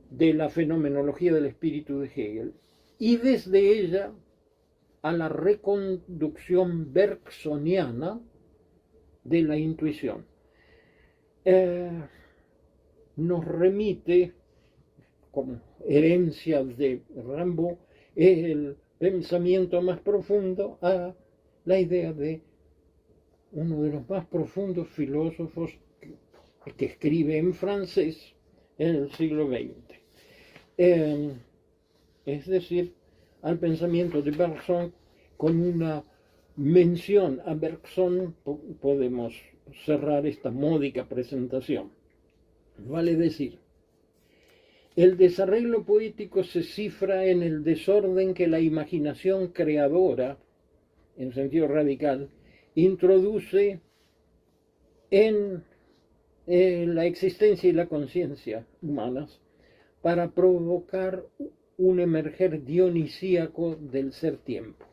de la fenomenología del espíritu de Hegel, y desde ella a la reconducción bergsoniana de la intuición. Eh, nos remite, como herencia de Rimbaud, el pensamiento más profundo a la idea de uno de los más profundos filósofos que, que escribe en francés en el siglo veinte. Eh, es decir, al pensamiento de Bergson. Con una mención a Bergson podemos cerrar esta módica presentación. Vale decir, el desarreglo poético se cifra en el desorden que la imaginación creadora, en sentido radical, introduce en eh, la existencia y la conciencia humanas para provocar un emerger dionisíaco del ser-tiempo.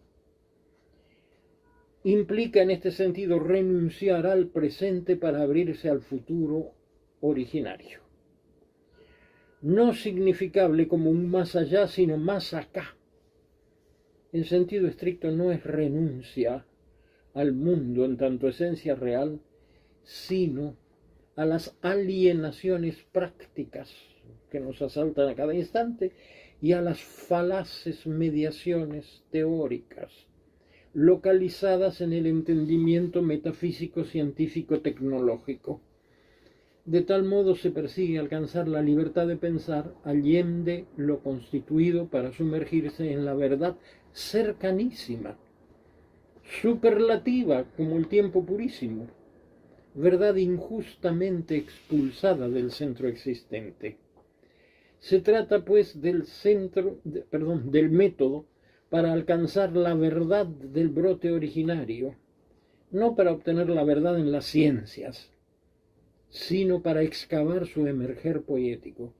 Implica en este sentido renunciar al presente para abrirse al futuro originario. No significable como un más allá, sino más acá. En sentido estricto no es renuncia al mundo en tanto esencia real, sino a las alienaciones prácticas que nos asaltan a cada instante y a las falaces mediaciones teóricas localizadas en el entendimiento metafísico, científico, tecnológico. De tal modo se persigue alcanzar la libertad de pensar allende lo constituido para sumergirse en la verdad cercanísima, superlativa como el tiempo purísimo, verdad injustamente expulsada del centro existente. Se trata pues del centro, de, perdón, del método para alcanzar la verdad del brote originario, no para obtener la verdad en las ciencias, sino para excavar su emerger poético.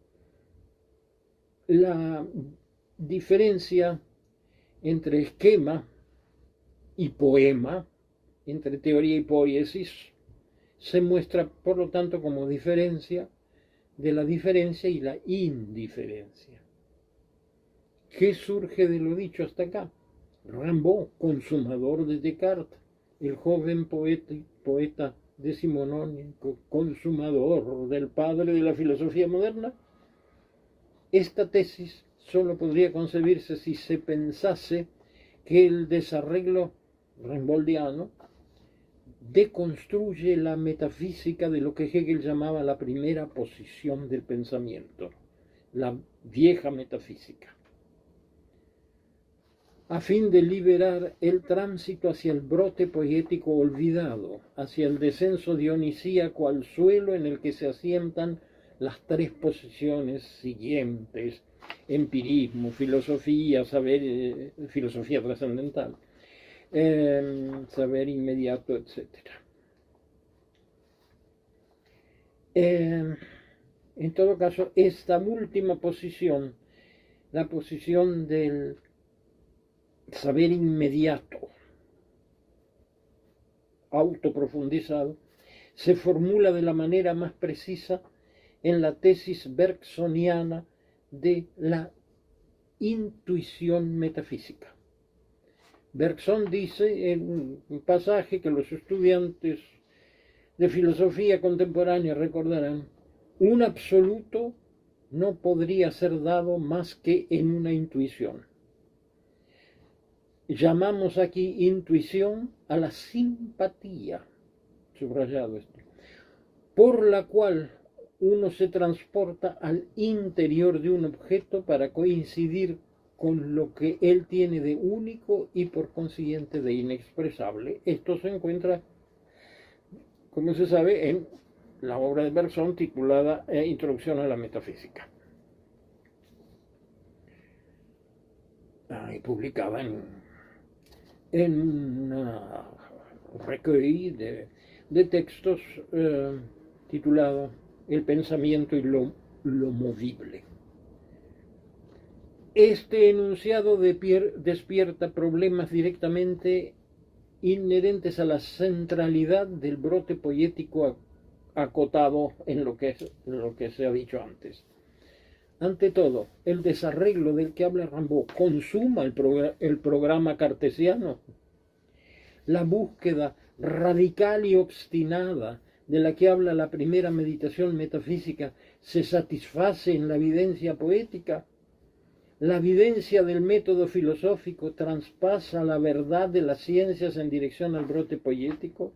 La diferencia entre esquema y poema, entre teoría y poiesis, se muestra, por lo tanto, como diferencia de la diferencia y la indiferencia. ¿Qué surge de lo dicho hasta acá? Rimbaud, consumador de Descartes, el joven poeta, poeta decimonónico, consumador del padre de la filosofía moderna. Esta tesis solo podría concebirse si se pensase que el desarreglo rimboldiano deconstruye la metafísica de lo que Hegel llamaba la primera posición del pensamiento, la vieja metafísica, a fin de liberar el tránsito hacia el brote poético olvidado, hacia el descenso dionisíaco al suelo en el que se asientan las tres posiciones siguientes: empirismo, filosofía, saber, eh, filosofía trascendental, eh, saber inmediato, etcétera. Eh, en todo caso, esta última posición, la posición del saber inmediato, autoprofundizado, se formula de la manera más precisa en la tesis bergsoniana de la intuición metafísica. Bergson dice en un pasaje que los estudiantes de filosofía contemporánea recordarán: un absoluto no podría ser dado más que en una intuición. Llamamos aquí intuición a la simpatía, subrayado esto, por la cual uno se transporta al interior de un objeto para coincidir con lo que él tiene de único y por consiguiente de inexpresable. Esto se encuentra, como se sabe, en la obra de Bergson titulada eh, Introducción a la Metafísica, ah, y publicada en en un recueil de, de textos eh, titulado El pensamiento y lo, lo movible. Este enunciado de Pierre despierta problemas directamente inherentes a la centralidad del brote poético acotado en lo que, en lo que se ha dicho antes. ante todo, el desarreglo del que habla Rimbaud consuma el, progr el programa cartesiano. La búsqueda radical y obstinada de la que habla la primera meditación metafísica se satisface en la evidencia poética. La evidencia del método filosófico traspasa la verdad de las ciencias en dirección al brote poético.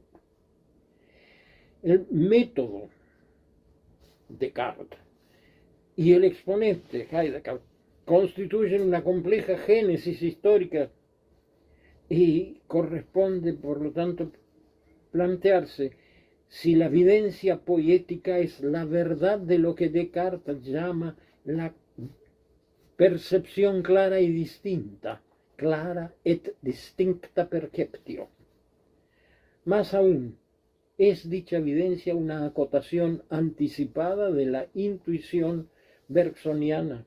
El método Descartes y el exponente Heidegger constituyen una compleja génesis histórica y corresponde, por lo tanto, plantearse si la evidencia poética es la verdad de lo que Descartes llama la percepción clara y distinta, clara et distincta perceptio. Más aún, es dicha evidencia una acotación anticipada de la intuición bergsoniana.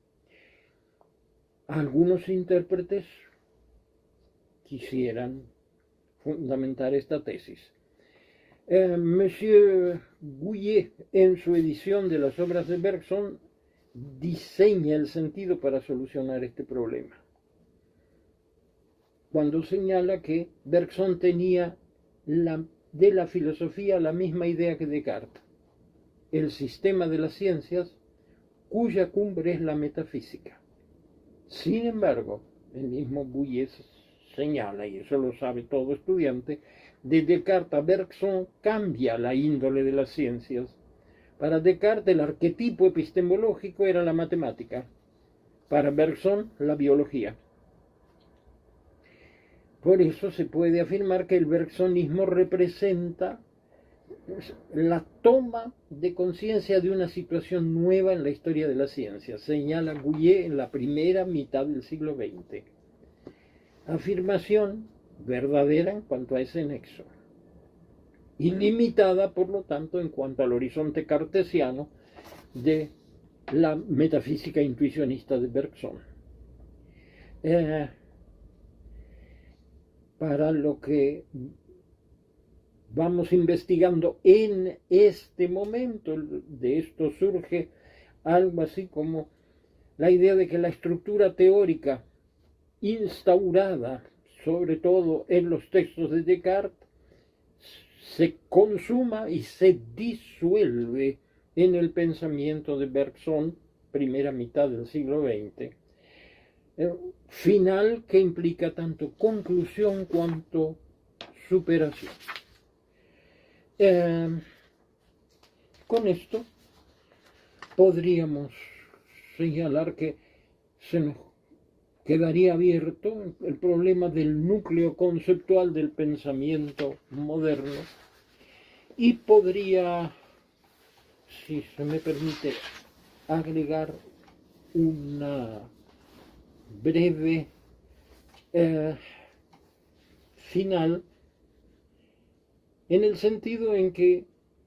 Algunos intérpretes quisieran fundamentar esta tesis. Eh, Monsieur Gouillet, en su edición de las obras de Bergson, diseña el sentido para solucionar este problema, cuando señala que Bergson tenía la, de la filosofía la misma idea que Descartes, el sistema de las ciencias cuya cumbre es la metafísica. Sin embargo, el mismo Gouillet señala, y eso lo sabe todo estudiante, de Descartes a Bergson cambia la índole de las ciencias. Para Descartes el arquetipo epistemológico era la matemática, para Bergson la biología. Por eso se puede afirmar que el bergsonismo representa la toma de conciencia de una situación nueva en la historia de la ciencia, señala Gouillet en la primera mitad del siglo veinte. Afirmación verdadera en cuanto a ese nexo, ilimitada, por lo tanto, en cuanto al horizonte cartesiano de la metafísica intuicionista de Bergson. Eh, para lo que vamos investigando en este momento, de esto surge algo así como la idea de que la estructura teórica instaurada, sobre todo en los textos de Descartes, se consuma y se disuelve en el pensamiento de Bergson, primera mitad del siglo veinte, eh, final que implica tanto conclusión cuanto superación. Eh, con esto podríamos señalar que se nos quedaría abierto el problema del núcleo conceptual del pensamiento moderno y podría, si se me permite, agregar una breve eh, final en el sentido en que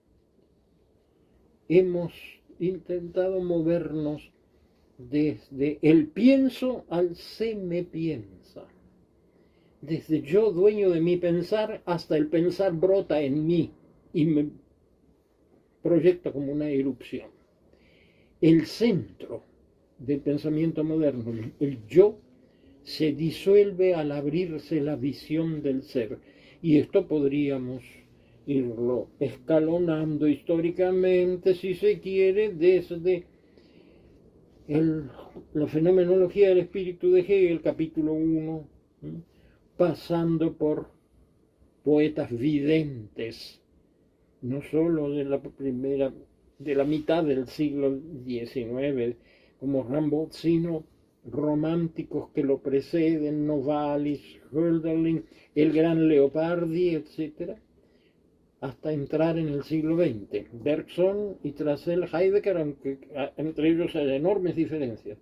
hemos intentado movernos desde el pienso al se me piensa, desde yo dueño de mi pensar hasta el pensar brota en mí y me proyecta como una erupción. El centro del pensamiento moderno, el yo, se disuelve al abrirse la visión del ser, y esto podríamos irlo escalonando históricamente, si se quiere, desde El, la fenomenología del espíritu de Hegel, capítulo uno, ¿sí?, pasando por poetas videntes, no solo de la primera, de la mitad del siglo diecinueve, como Rimbaud, sino románticos que lo preceden, Novalis, Hölderlin, el gran Leopardi, etcétera, hasta entrar en el siglo veinte. Bergson y tras él Heidegger, aunque entre ellos hay enormes diferencias.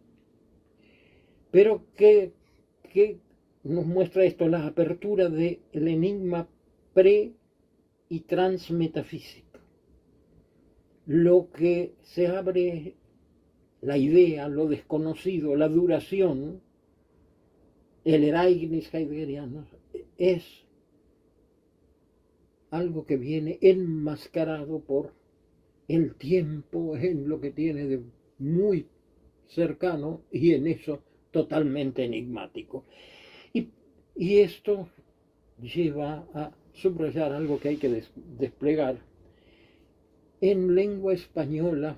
Pero ¿qué, qué nos muestra esto? La apertura del enigma pre- y transmetafísico. Lo que se abre, la idea, lo desconocido, la duración, el Ereignis heideggeriano, es algo que viene enmascarado por el tiempo en lo que tiene de muy cercano y en eso totalmente enigmático. Y, y esto lleva a subrayar algo que hay que des, desplegar. En lengua española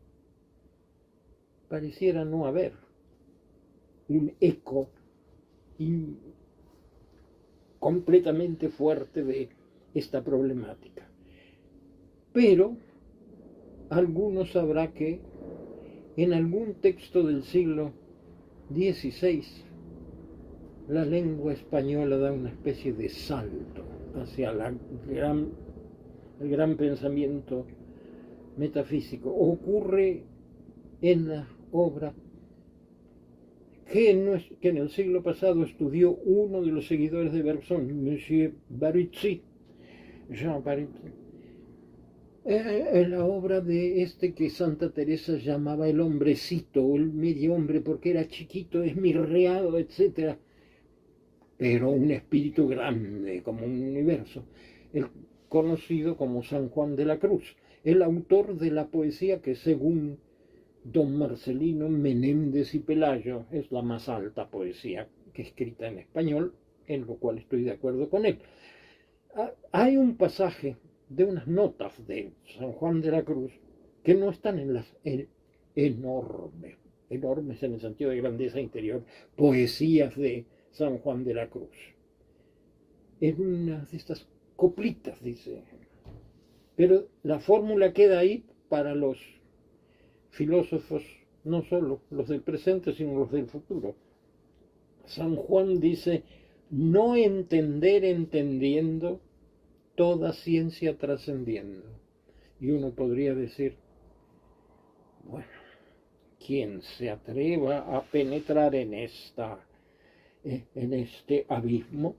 pareciera no haber un eco in, completamente fuerte de esta problemática. Pero alguno sabrá que en algún texto del siglo dieciséis la lengua española da una especie de salto hacia la gran, el gran pensamiento metafísico. Ocurre en la obra que en, que en el siglo pasado estudió uno de los seguidores de Bergson, Monsieur Barutzy, Jean Barutzy, eh, en la obra de este que Santa Teresa llamaba el hombrecito, o el medio hombre, porque era chiquito, esmirreado, etcétera, pero un espíritu grande, como un universo, el conocido como San Juan de la Cruz, el autor de la poesía que según don Marcelino Menéndez y Pelayo es la más alta poesía que escrita en español, en lo cual estoy de acuerdo con él. Hay un pasaje de unas notas de San Juan de la Cruz que no están en las en, enormes, enormes en el sentido de grandeza interior, poesías de San Juan de la Cruz. En una de estas coplitas, dice. Pero la fórmula queda ahí para los filósofos, no solo los del presente, sino los del futuro. San Juan dice, no entender entendiendo, toda ciencia trascendiendo. Y uno podría decir, bueno, quien se atreva a penetrar en esta, en este abismo,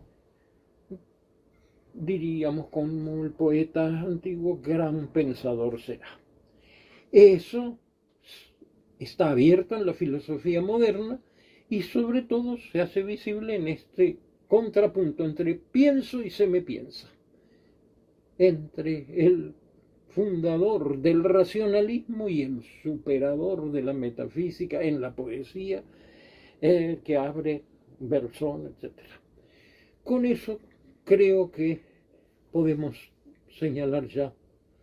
diríamos como el poeta antiguo, gran pensador será. Eso está abierto en la filosofía moderna y sobre todo se hace visible en este contrapunto entre pienso y se me piensa, entre el fundador del racionalismo y el superador de la metafísica en la poesía, eh, que abre Bergson, etcétera. Con eso creo que podemos señalar ya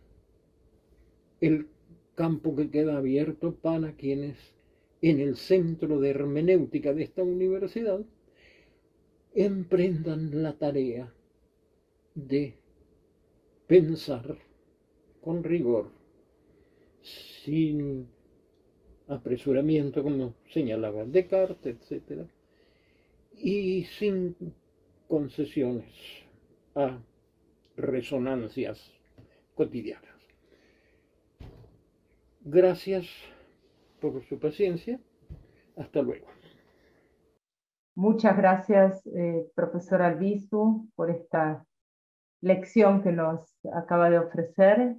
el campo que queda abierto para quienes en el centro de hermenéutica de esta universidad emprendan la tarea de pensar con rigor, sin apresuramiento, como señalaba Descartes, etcétera, y sin concesiones a resonancias cotidianas. Gracias por su paciencia. Hasta luego.
Muchas gracias, eh, profesor Albizu, por esta lección que nos acaba de ofrecer.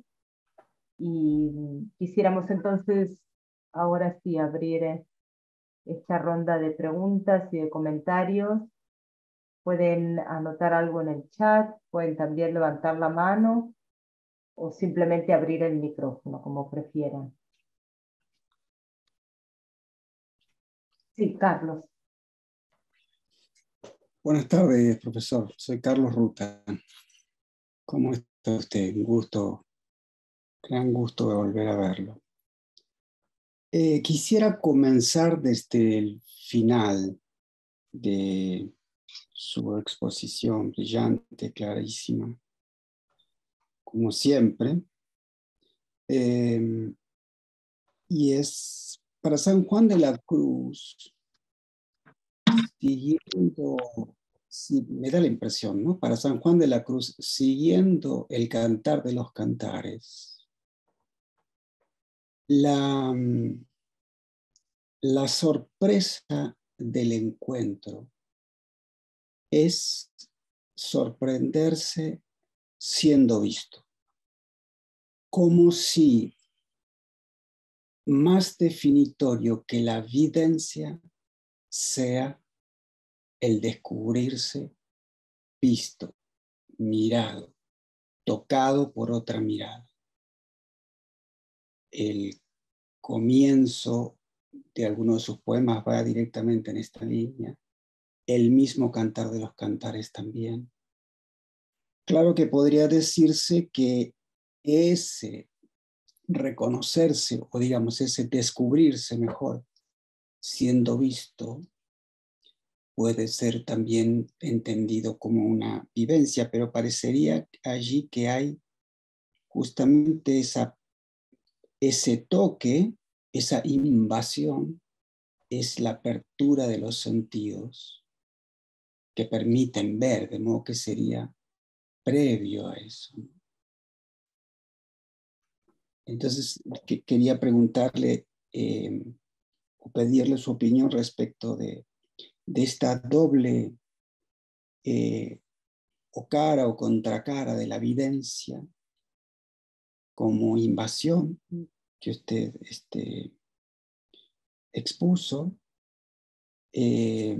Y quisiéramos entonces ahora sí abrir esta ronda de preguntas y de comentarios. Pueden anotar algo en el chat, pueden también levantar la mano o simplemente abrir el micrófono, como prefieran. Sí, Carlos.
Buenas tardes, profesor. Soy Carlos Ruta. ¿Cómo está usted? Un gusto, gran gusto de volver a verlo. Eh, quisiera comenzar desde el final de su exposición brillante, clarísima, como siempre. Eh, y es para San Juan de la Cruz, siguiendo, sí, me da la impresión, ¿no? Para San Juan de la Cruz, siguiendo el cantar de los cantares, la, la sorpresa del encuentro es sorprenderse siendo visto, como si más definitorio que la videncia sea el descubrirse visto, mirado, tocado por otra mirada. El comienzo de alguno de sus poemas va directamente en esta línea, el mismo Cantar de los Cantares también. Claro que podría decirse que ese reconocerse, o digamos, ese descubrirse mejor, siendo visto, puede ser también entendido como una vivencia, pero parecería allí que hay justamente esa, ese toque, esa invasión, es la apertura de los sentidos que permiten ver, de modo que sería previo a eso. Entonces, que, quería preguntarle eh, o pedirle su opinión respecto de, de esta doble eh, o cara o contracara de la evidencia como invasión que usted este, expuso eh,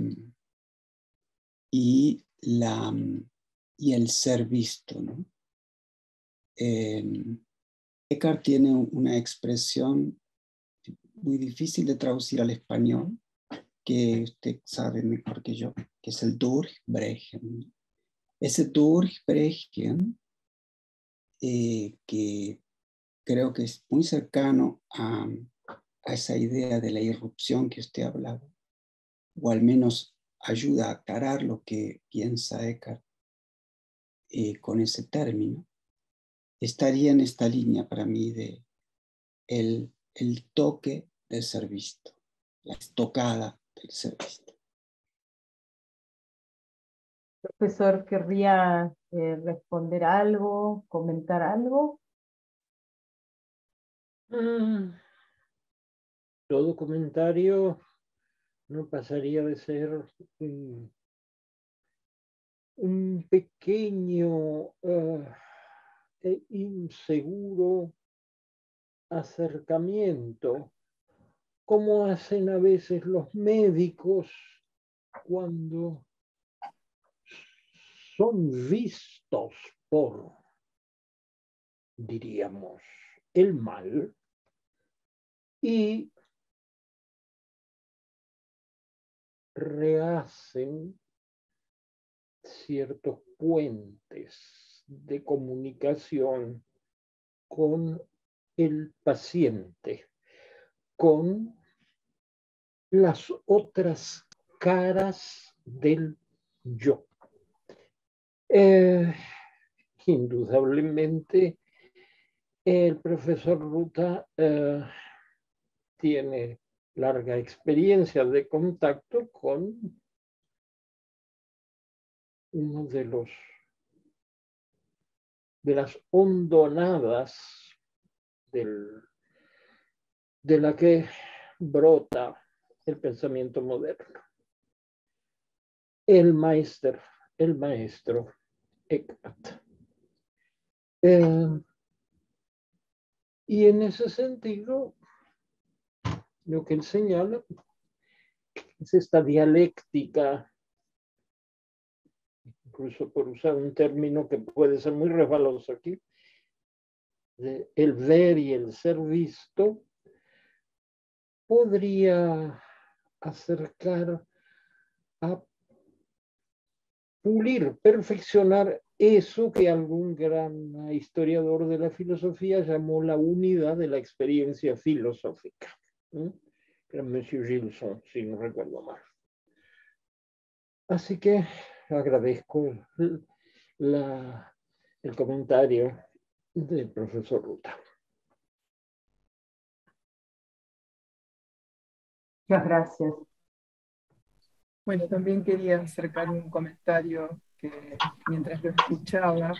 y, la, y el ser visto, ¿no? Eh, Eckhart tiene una expresión muy difícil de traducir al español, que usted sabe mejor que yo, que es el Durchbrechen. Ese Durchbrechen, eh, que creo que es muy cercano a, a esa idea de la irrupción que usted ha hablado, o al menos ayuda a aclarar lo que piensa Eckhart eh, con ese término, estaría en esta línea para mí de el, el toque del ser visto, la estocada del ser visto.
Profesor, ¿querría eh, responder algo, comentar algo?
Mm, todo comentario no pasaría de ser un, un pequeño uh, e inseguro acercamiento, como hacen a veces los médicos cuando son vistos por, diríamos, el mal y rehacen ciertos puentes de comunicación con el paciente, con las otras caras del yo. Eh, indudablemente, el profesor Ruta eh, tiene larga experiencia de contacto con uno de los de las hondonadas del, de la que brota el pensamiento moderno. El maestro, el maestro Eckhart. Eh, y en ese sentido, lo que él señala es esta dialéctica, incluso por usar un término que puede ser muy resbaloso aquí, de el ver y el ser visto, podría acercar a pulir, perfeccionar eso que algún gran historiador de la filosofía llamó la unidad de la experiencia filosófica. ¿eh? Era Monsieur Gilson, si no recuerdo mal. Así que agradezco la, el comentario del profesor Ruta.
Muchas gracias.
Bueno, también quería acercar un comentario que mientras lo escuchaba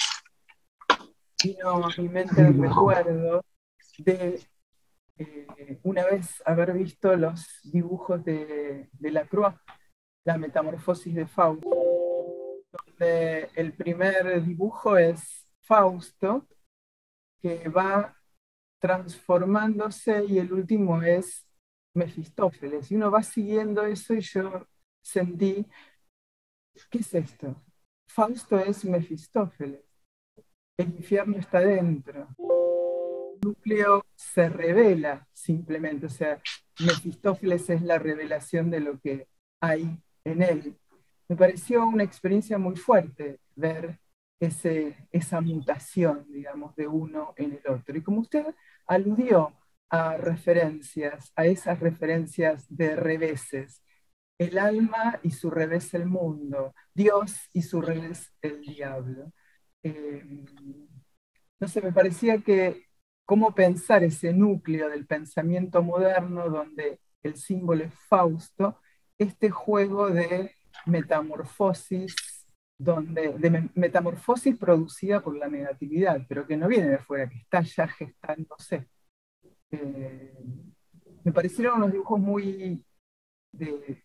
vino a mi mente el recuerdo de eh, una vez haber visto los dibujos de, de Lacroix, la metamorfosis de Fausto, donde el primer dibujo es Fausto, que va transformándose, y el último es Mefistófeles. Y uno va siguiendo eso y yo sentí, ¿qué es esto? Fausto es Mefistófeles. El infierno está dentro. núcleo se revela simplemente, o sea, Mefistófeles es la revelación de lo que hay en él. Me pareció una experiencia muy fuerte ver ese, esa mutación, digamos, de uno en el otro. Y como usted aludió a referencias, a esas referencias de reveses, el alma y su revés el mundo, Dios y su revés el diablo. Eh, no sé, me parecía que cómo pensar ese núcleo del pensamiento moderno donde el símbolo es Fausto, este juego de metamorfosis, donde, de metamorfosis producida por la negatividad, pero que no viene de afuera, que está ya gestándose. Eh, me parecieron unos dibujos muy de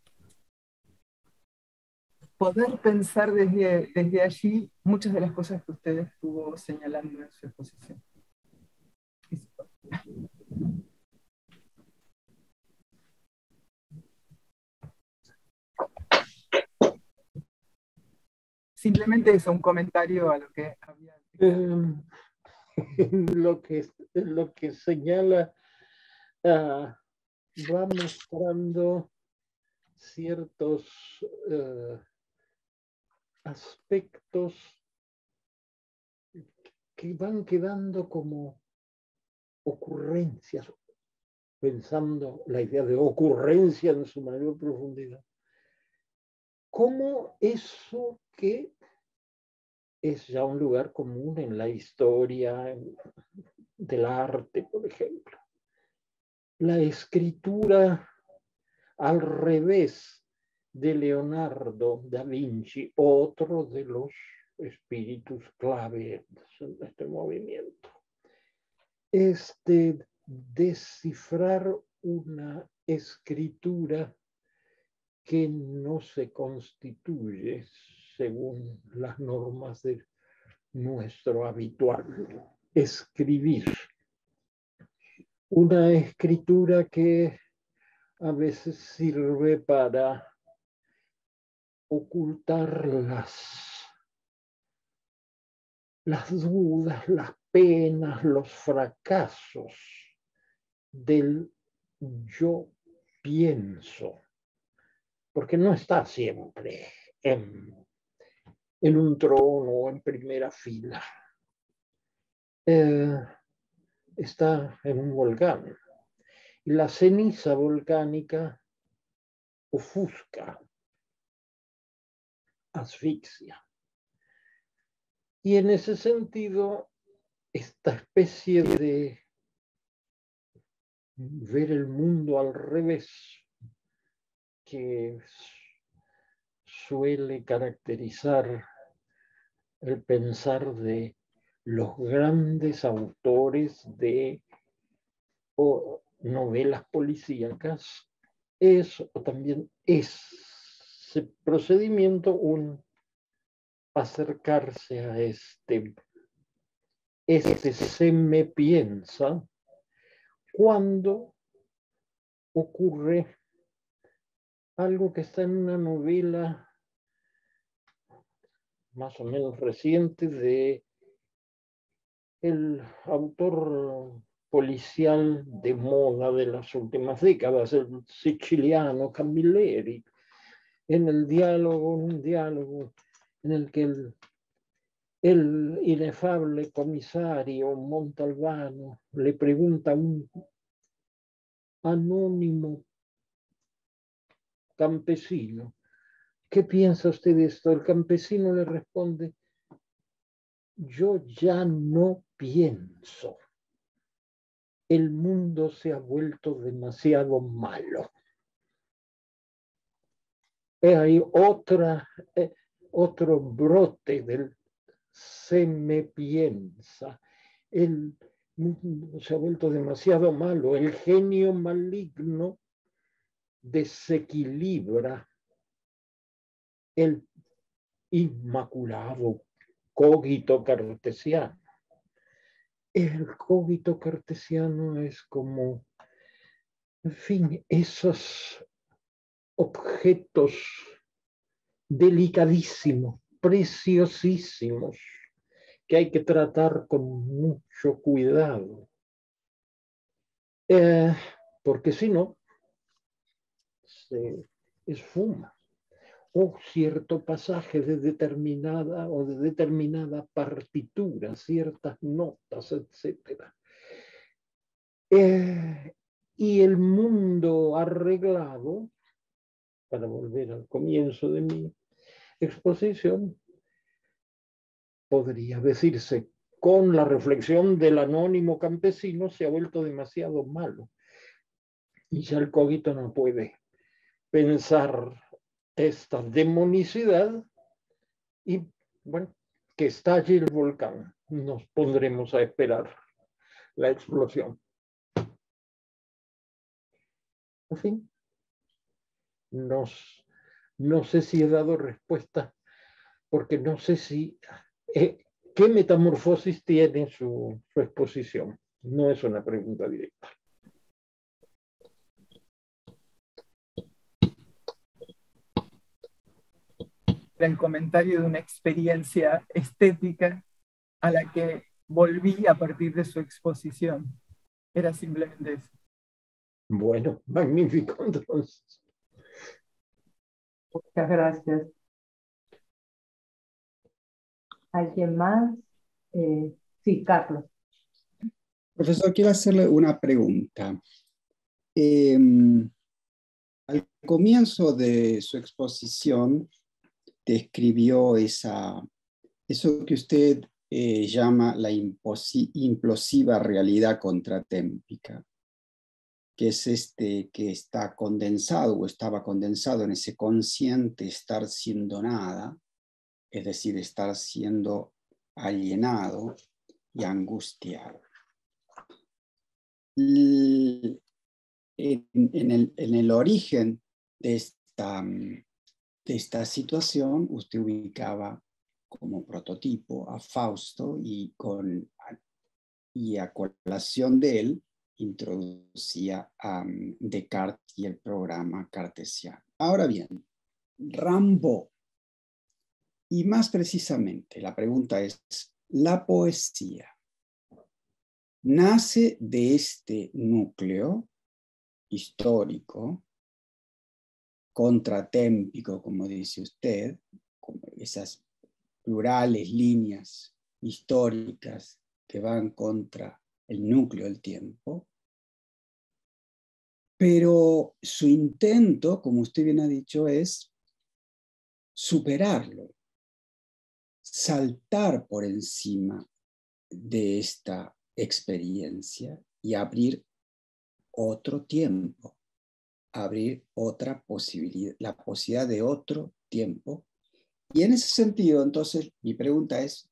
poder pensar desde, desde allí muchas de las cosas que usted estuvo señalando en su exposición. Simplemente eso, un comentario a lo que había.
Eh, lo, que, lo que señala uh, va mostrando ciertos uh, aspectos que van quedando como ocurrencias, pensando la idea de ocurrencia en su mayor profundidad. Como eso que es ya un lugar común en la historia del arte, por ejemplo. La escritura al revés de Leonardo da Vinci, otro de los espíritus clave en este movimiento. Este descifrar una escritura que no se constituye según las normas de nuestro habitual escribir. Una escritura que a veces sirve para ocultar las, las dudas, las penas, los fracasos del yo pienso, porque no está siempre en, en un trono o en primera fila. Eh, está en un volcán. Y la ceniza volcánica ofusca, asfixia. Y en ese sentido, esta especie de ver el mundo al revés, que suele caracterizar el pensar de los grandes autores de o novelas policíacas, es o también ese procedimiento un acercarse a este, este se me piensa cuando ocurre algo que está en una novela más o menos reciente de el autor policial de moda de las últimas décadas, el siciliano Camilleri, en el diálogo, un diálogo en el que el, el inefable comisario Montalbano le pregunta a un anónimo campesino, ¿qué piensa usted de esto? El campesino le responde, yo ya no pienso. El mundo se ha vuelto demasiado malo. Hay otra, eh, otro brote del se me piensa. El mundo se ha vuelto demasiado malo. El genio maligno desequilibra el inmaculado cogito cartesiano. El cogito cartesiano es como, en fin, esos objetos delicadísimos, preciosísimos, que hay que tratar con mucho cuidado, Eh, porque si no, se esfuma. O cierto pasaje de determinada o de determinada partitura, ciertas notas, etcétera. Eh, y el mundo arreglado, para volver al comienzo de mi exposición, podría decirse, con la reflexión del anónimo campesino, se ha vuelto demasiado malo. Y ya el cogito no puede pensar esta demonicidad y, bueno, que estalle el volcán. Nos pondremos a esperar la explosión. En fin, nos, no sé si he dado respuesta, porque no sé si... Eh, ¿qué metamorfosis tiene su, su exposición? No es una pregunta directa.
El comentario de una experiencia estética a la que volví a partir de su exposición. Era simplemente eso.
Bueno, magnífico entonces.
Muchas gracias. ¿Alguien más? Eh, sí, Carlos.
Profesor, quiero hacerle una pregunta. Eh, al comienzo de su exposición, describió esa, eso que usted eh, llama la implosiva realidad contratémpica, que es este que está condensado o estaba condensado en ese consciente estar siendo nada, es decir, estar siendo alienado y angustiado. Y en, en, el, en el origen de esta, de esta situación, usted ubicaba como prototipo a Fausto y, con, y a colación de él introducía a um, Descartes y el programa cartesiano. Ahora bien, Rimbaud, y más precisamente la pregunta es, ¿la poesía nace de este núcleo histórico, contratémpico, como dice usted, como esas plurales líneas históricas que van contra el núcleo del tiempo? Pero su intento, como usted bien ha dicho, es superarlo, saltar por encima de esta experiencia y abrir otro tiempo, abrir otra posibilidad, la posibilidad de otro tiempo. Y en ese sentido, entonces, mi pregunta es,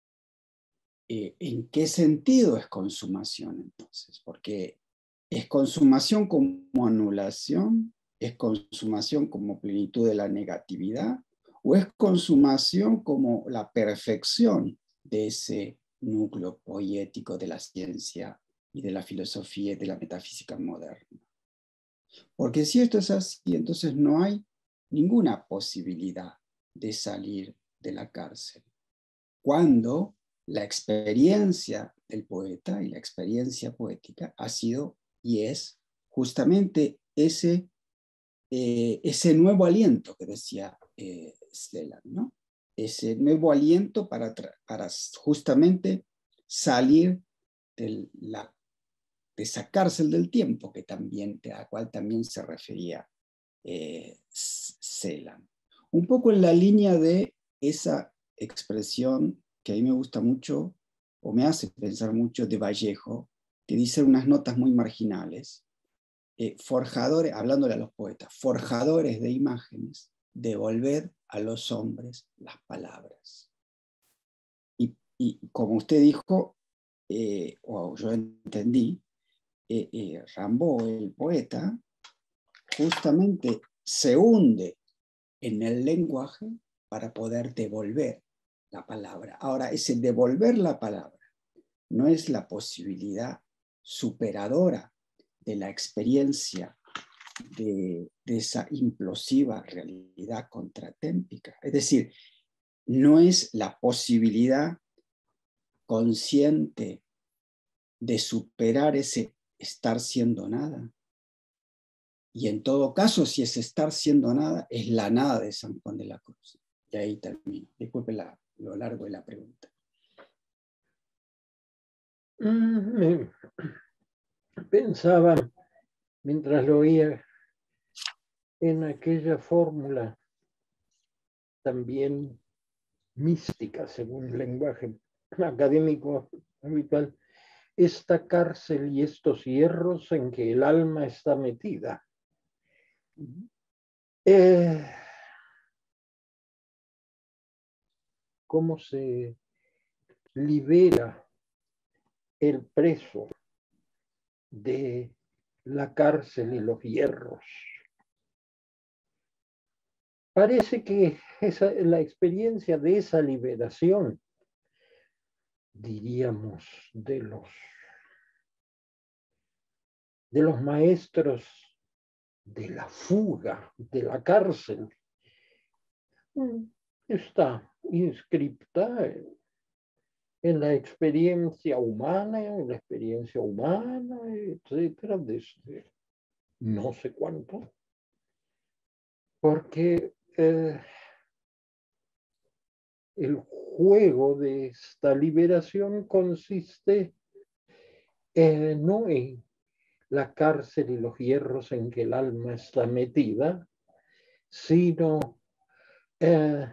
eh, ¿en qué sentido es consumación entonces? Porque ¿es consumación como anulación? ¿Es consumación como plenitud de la negatividad? ¿O es consumación como la perfección de ese núcleo poético de la ciencia y de la filosofía y de la metafísica moderna? Porque si esto es así, entonces no hay ninguna posibilidad de salir de la cárcel. Cuando la experiencia del poeta y la experiencia poética ha sido y es justamente ese, eh, ese nuevo aliento que decía eh, Celan, ¿no? Ese nuevo aliento para, para justamente salir de, la, de esa cárcel del tiempo que también, a la cual también se refería eh, Celan. Un poco en la línea de esa expresión que a mí me gusta mucho, o me hace pensar mucho, de Vallejo, que dice unas notas muy marginales, eh, forjadores, hablándole a los poetas, forjadores de imágenes, devolver a los hombres las palabras. Y, y como usted dijo, eh, o yo entendí, eh, eh, Rimbaud, el poeta, justamente se hunde en el lenguaje para poder devolver la palabra. Ahora, ese devolver la palabra no es la posibilidad superadora de la experiencia de, de esa implosiva realidad contratémpica. Es decir, no es la posibilidad consciente de superar ese estar siendo nada. Y en todo caso, si es estar siendo nada, es la nada de San Juan de la Cruz. Y ahí termino. Disculpe la, lo largo de la pregunta.
Mm, pensaba, mientras lo oía, en aquella fórmula también mística, según el lenguaje académico habitual, esta cárcel y estos hierros en que el alma está metida. Eh, ¿Cómo se libera el preso de la cárcel y los hierros? Parece que esa, la experiencia de esa liberación, diríamos, de los, de los maestros de la fuga, de la cárcel, está inscripta en, en la experiencia humana, en la experiencia humana, etcétera, desde no sé cuánto, porque eh, el juego de esta liberación consiste eh, no en la cárcel y los hierros en que el alma está metida, sino eh,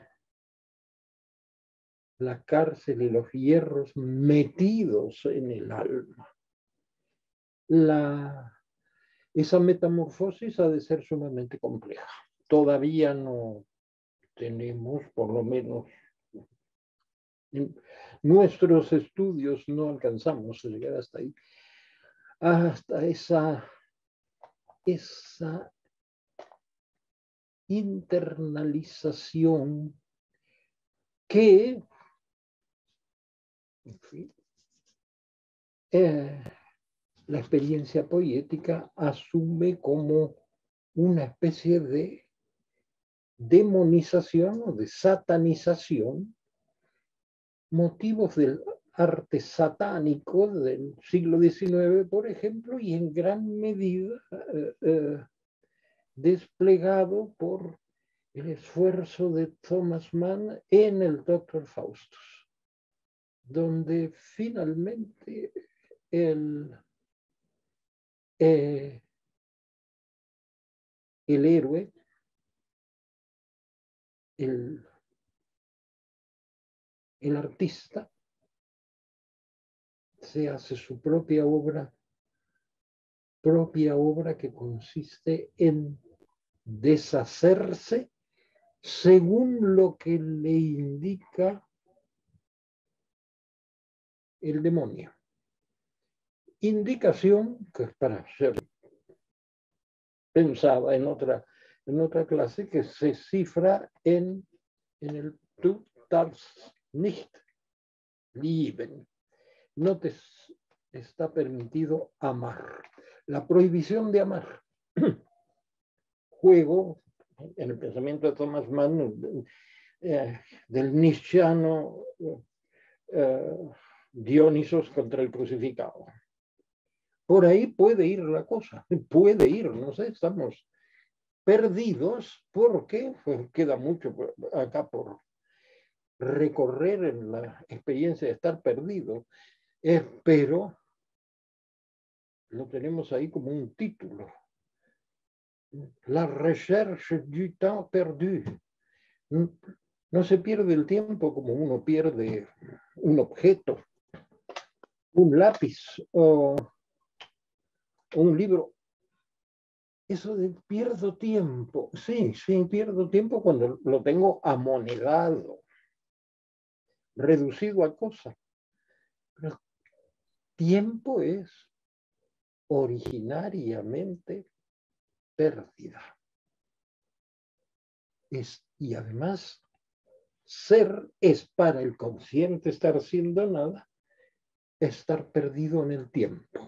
la cárcel y los hierros metidos en el alma. La, esa metamorfosis ha de ser sumamente compleja. Todavía no tenemos, por lo menos en nuestros estudios, no alcanzamos a llegar hasta ahí, hasta esa, esa internalización que, en fin, eh, la experiencia poética asume como una especie de demonización o de satanización, motivos del arte satánico del siglo diecinueve, por ejemplo, y en gran medida eh, eh, desplegado por el esfuerzo de Thomas Mann en el Doctor Faustus, donde finalmente el, eh, el héroe, el, el artista, se hace su propia obra, propia obra que consiste en deshacerse según lo que le indica el demonio. Indicación que es para ser pensada en otra, en otra clase, que se cifra en, en el Du darfst nicht lieben. No te está permitido amar. La prohibición de amar. Juego, en el pensamiento de Thomas Mann, eh, del nietzscheano eh, Dionisos contra el crucificado. Por ahí puede ir la cosa, puede ir, no sé, estamos perdidos porque pues, queda mucho acá por recorrer en la experiencia de estar perdido, eh, pero lo tenemos ahí como un título. La recherche du temps perdu. No se pierde el tiempo como uno pierde un objeto, un lápiz o un libro. Eso de pierdo tiempo, sí, sí, pierdo tiempo cuando lo tengo amonedado, reducido a cosas. Pero tiempo es originariamente pérdida. Es, y además, ser es para el consciente estar siendo nada, estar perdido en el tiempo.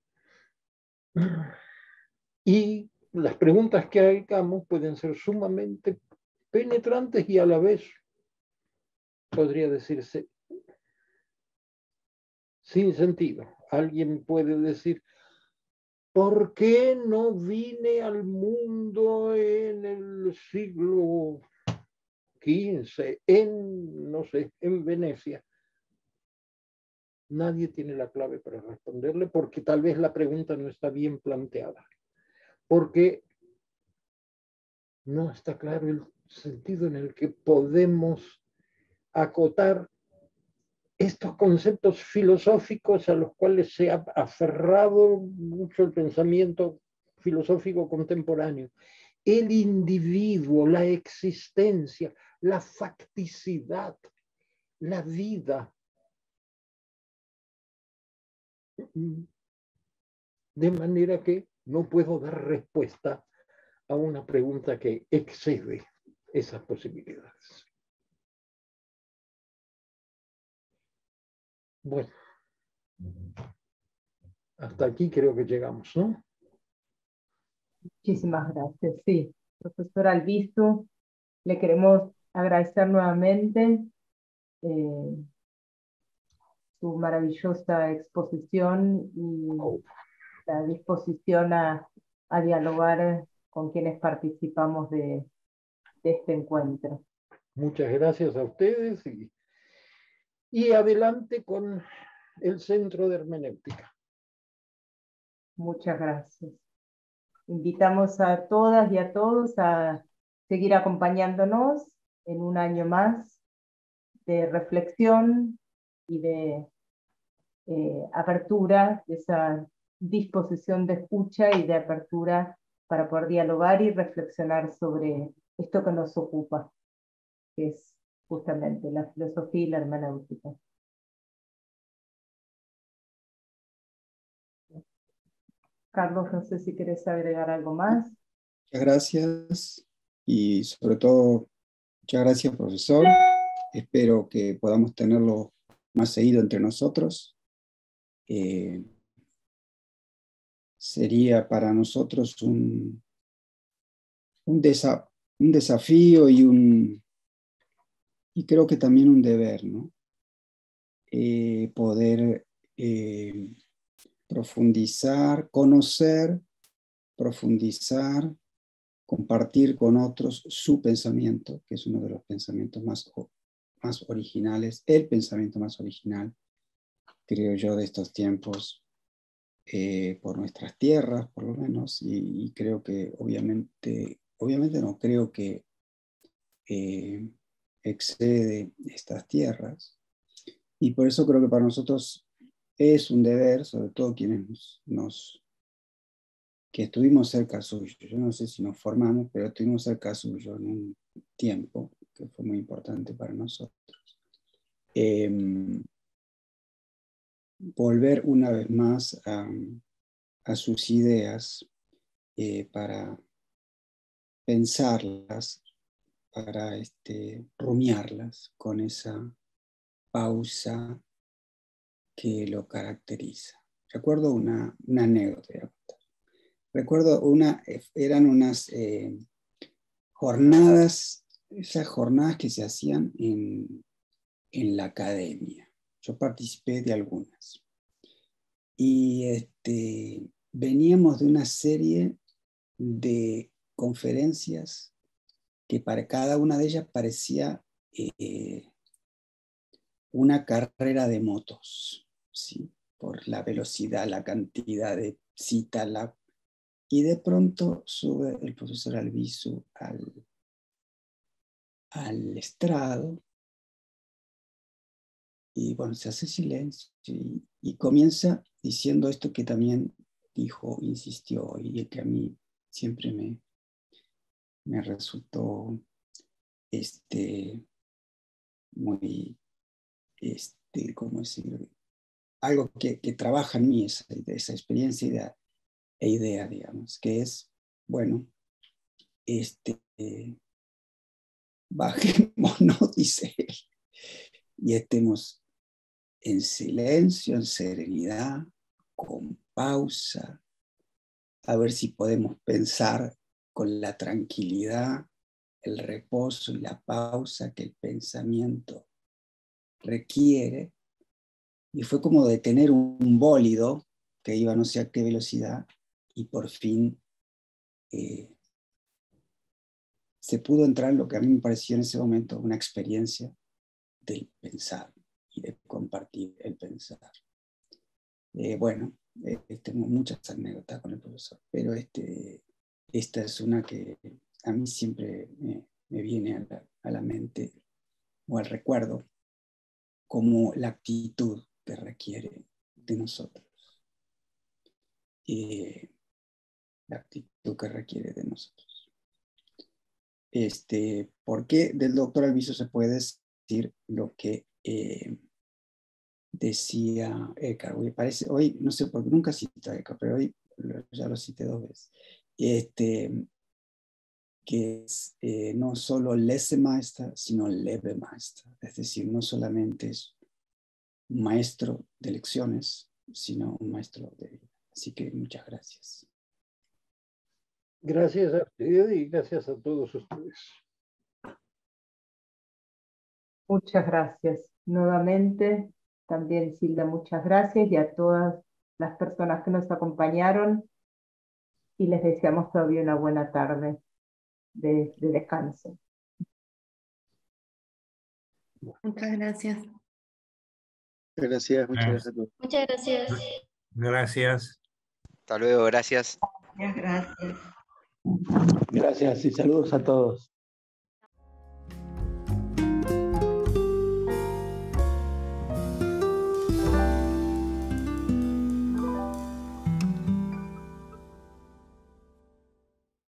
Y las preguntas que hagamos pueden ser sumamente penetrantes y a la vez, podría decirse, sin sentido. Alguien puede decir, ¿por qué no vine al mundo en el siglo quince, en, no sé, en Venecia? Nadie tiene la clave para responderle, porque tal vez la pregunta no está bien planteada, porque no está claro el sentido en el que podemos acotar estos conceptos filosóficos a los cuales se ha aferrado mucho el pensamiento filosófico contemporáneo. El individuo, la existencia, la facticidad, la vida. De manera que no puedo dar respuesta a una pregunta que excede esas posibilidades. Bueno, hasta aquí creo que llegamos, ¿no?
Muchísimas gracias. Sí, profesor Albizu, le queremos agradecer nuevamente eh, su maravillosa exposición y
Oh,
la disposición a, a dialogar con quienes participamos de, de este encuentro.
muchas gracias a ustedes y, y adelante con el Centro de Hermenéutica.
Muchas gracias. Invitamos a todas y a todos a seguir acompañándonos en un año más de reflexión y de eh, apertura, de esa disposición de escucha y de apertura para poder dialogar y reflexionar sobre esto que nos ocupa, que es justamente la filosofía y la hermenéutica. Carlos, no sé si querés agregar algo más.
Muchas gracias y sobre todo, muchas gracias, profesor. Espero que podamos tenerlo más seguido entre nosotros. Eh, sería para nosotros un, un, desa, un desafío y, un, y creo que también un deber, ¿no? Eh, poder eh, profundizar, conocer, profundizar, compartir con otros su pensamiento, que es uno de los pensamientos más, más originales, el pensamiento más original, creo yo, de estos tiempos, eh, por nuestras tierras, por lo menos, y, y creo que obviamente, obviamente no creo que eh, excede estas tierras, y por eso creo que para nosotros es un deber, sobre todo quienes nos, nos que estuvimos cerca suyo. Yo no sé si nos formamos, pero estuvimos cerca suyo en un tiempo que fue muy importante para nosotros. Eh, volver una vez más a, a sus ideas eh, para pensarlas, para este, rumiarlas con esa pausa que lo caracteriza. Recuerdo una, una anécdota. Recuerdo una, eran unas eh, jornadas, esas jornadas que se hacían en, en la academia. Yo participé de algunas. Y este, veníamos de una serie de conferencias que para cada una de ellas parecía eh, una carrera de motos, ¿sí? Por la velocidad, la cantidad de cita, la... y de pronto sube el profesor Albizu al, al estrado y bueno, se hace silencio y, y comienza diciendo esto que también dijo, insistió y que a mí siempre me, me resultó este, muy, este, ¿cómo decirlo? Algo que, que trabaja en mí, esa, esa experiencia idea, e idea, digamos, que es, bueno, este, eh, bajémonos, dice él, y estemos en silencio, en serenidad, con pausa, a ver si podemos pensar con la tranquilidad, el reposo y la pausa que el pensamiento requiere. Y fue como detener un bólido que iba no sé a qué velocidad y por fin eh, se pudo entrar en lo que a mí me pareció en ese momento una experiencia del pensar y de compartir el pensar. Eh, bueno, eh, tengo muchas anécdotas con el profesor, pero este, esta es una que a mí siempre me, me viene a la, a la mente o al recuerdo como la actitud que requiere de nosotros. Eh, la actitud que requiere de nosotros. Este, ¿por qué del doctor Alviso se puede decir lo que eh, decía Eckhart? Hoy, parece, hoy, no sé por qué nunca cito a Eckhart, pero hoy ya lo cité dos veces. Este, que es eh, no solo Lesemeister, sino Lebemeister. Es decir, no solamente es un maestro de lecciones, sino un maestro de vida. Así que muchas gracias.
Gracias a usted y gracias a todos ustedes.
Muchas gracias. Nuevamente, también Silda, muchas gracias y a todas las personas que nos acompañaron y les deseamos todavía una buena tarde de, de descanso.
Muchas gracias.
Gracias, muchas gracias a todos.
Muchas gracias.
Gracias.
Hasta luego, gracias.
Muchas gracias.
Gracias y saludos a todos.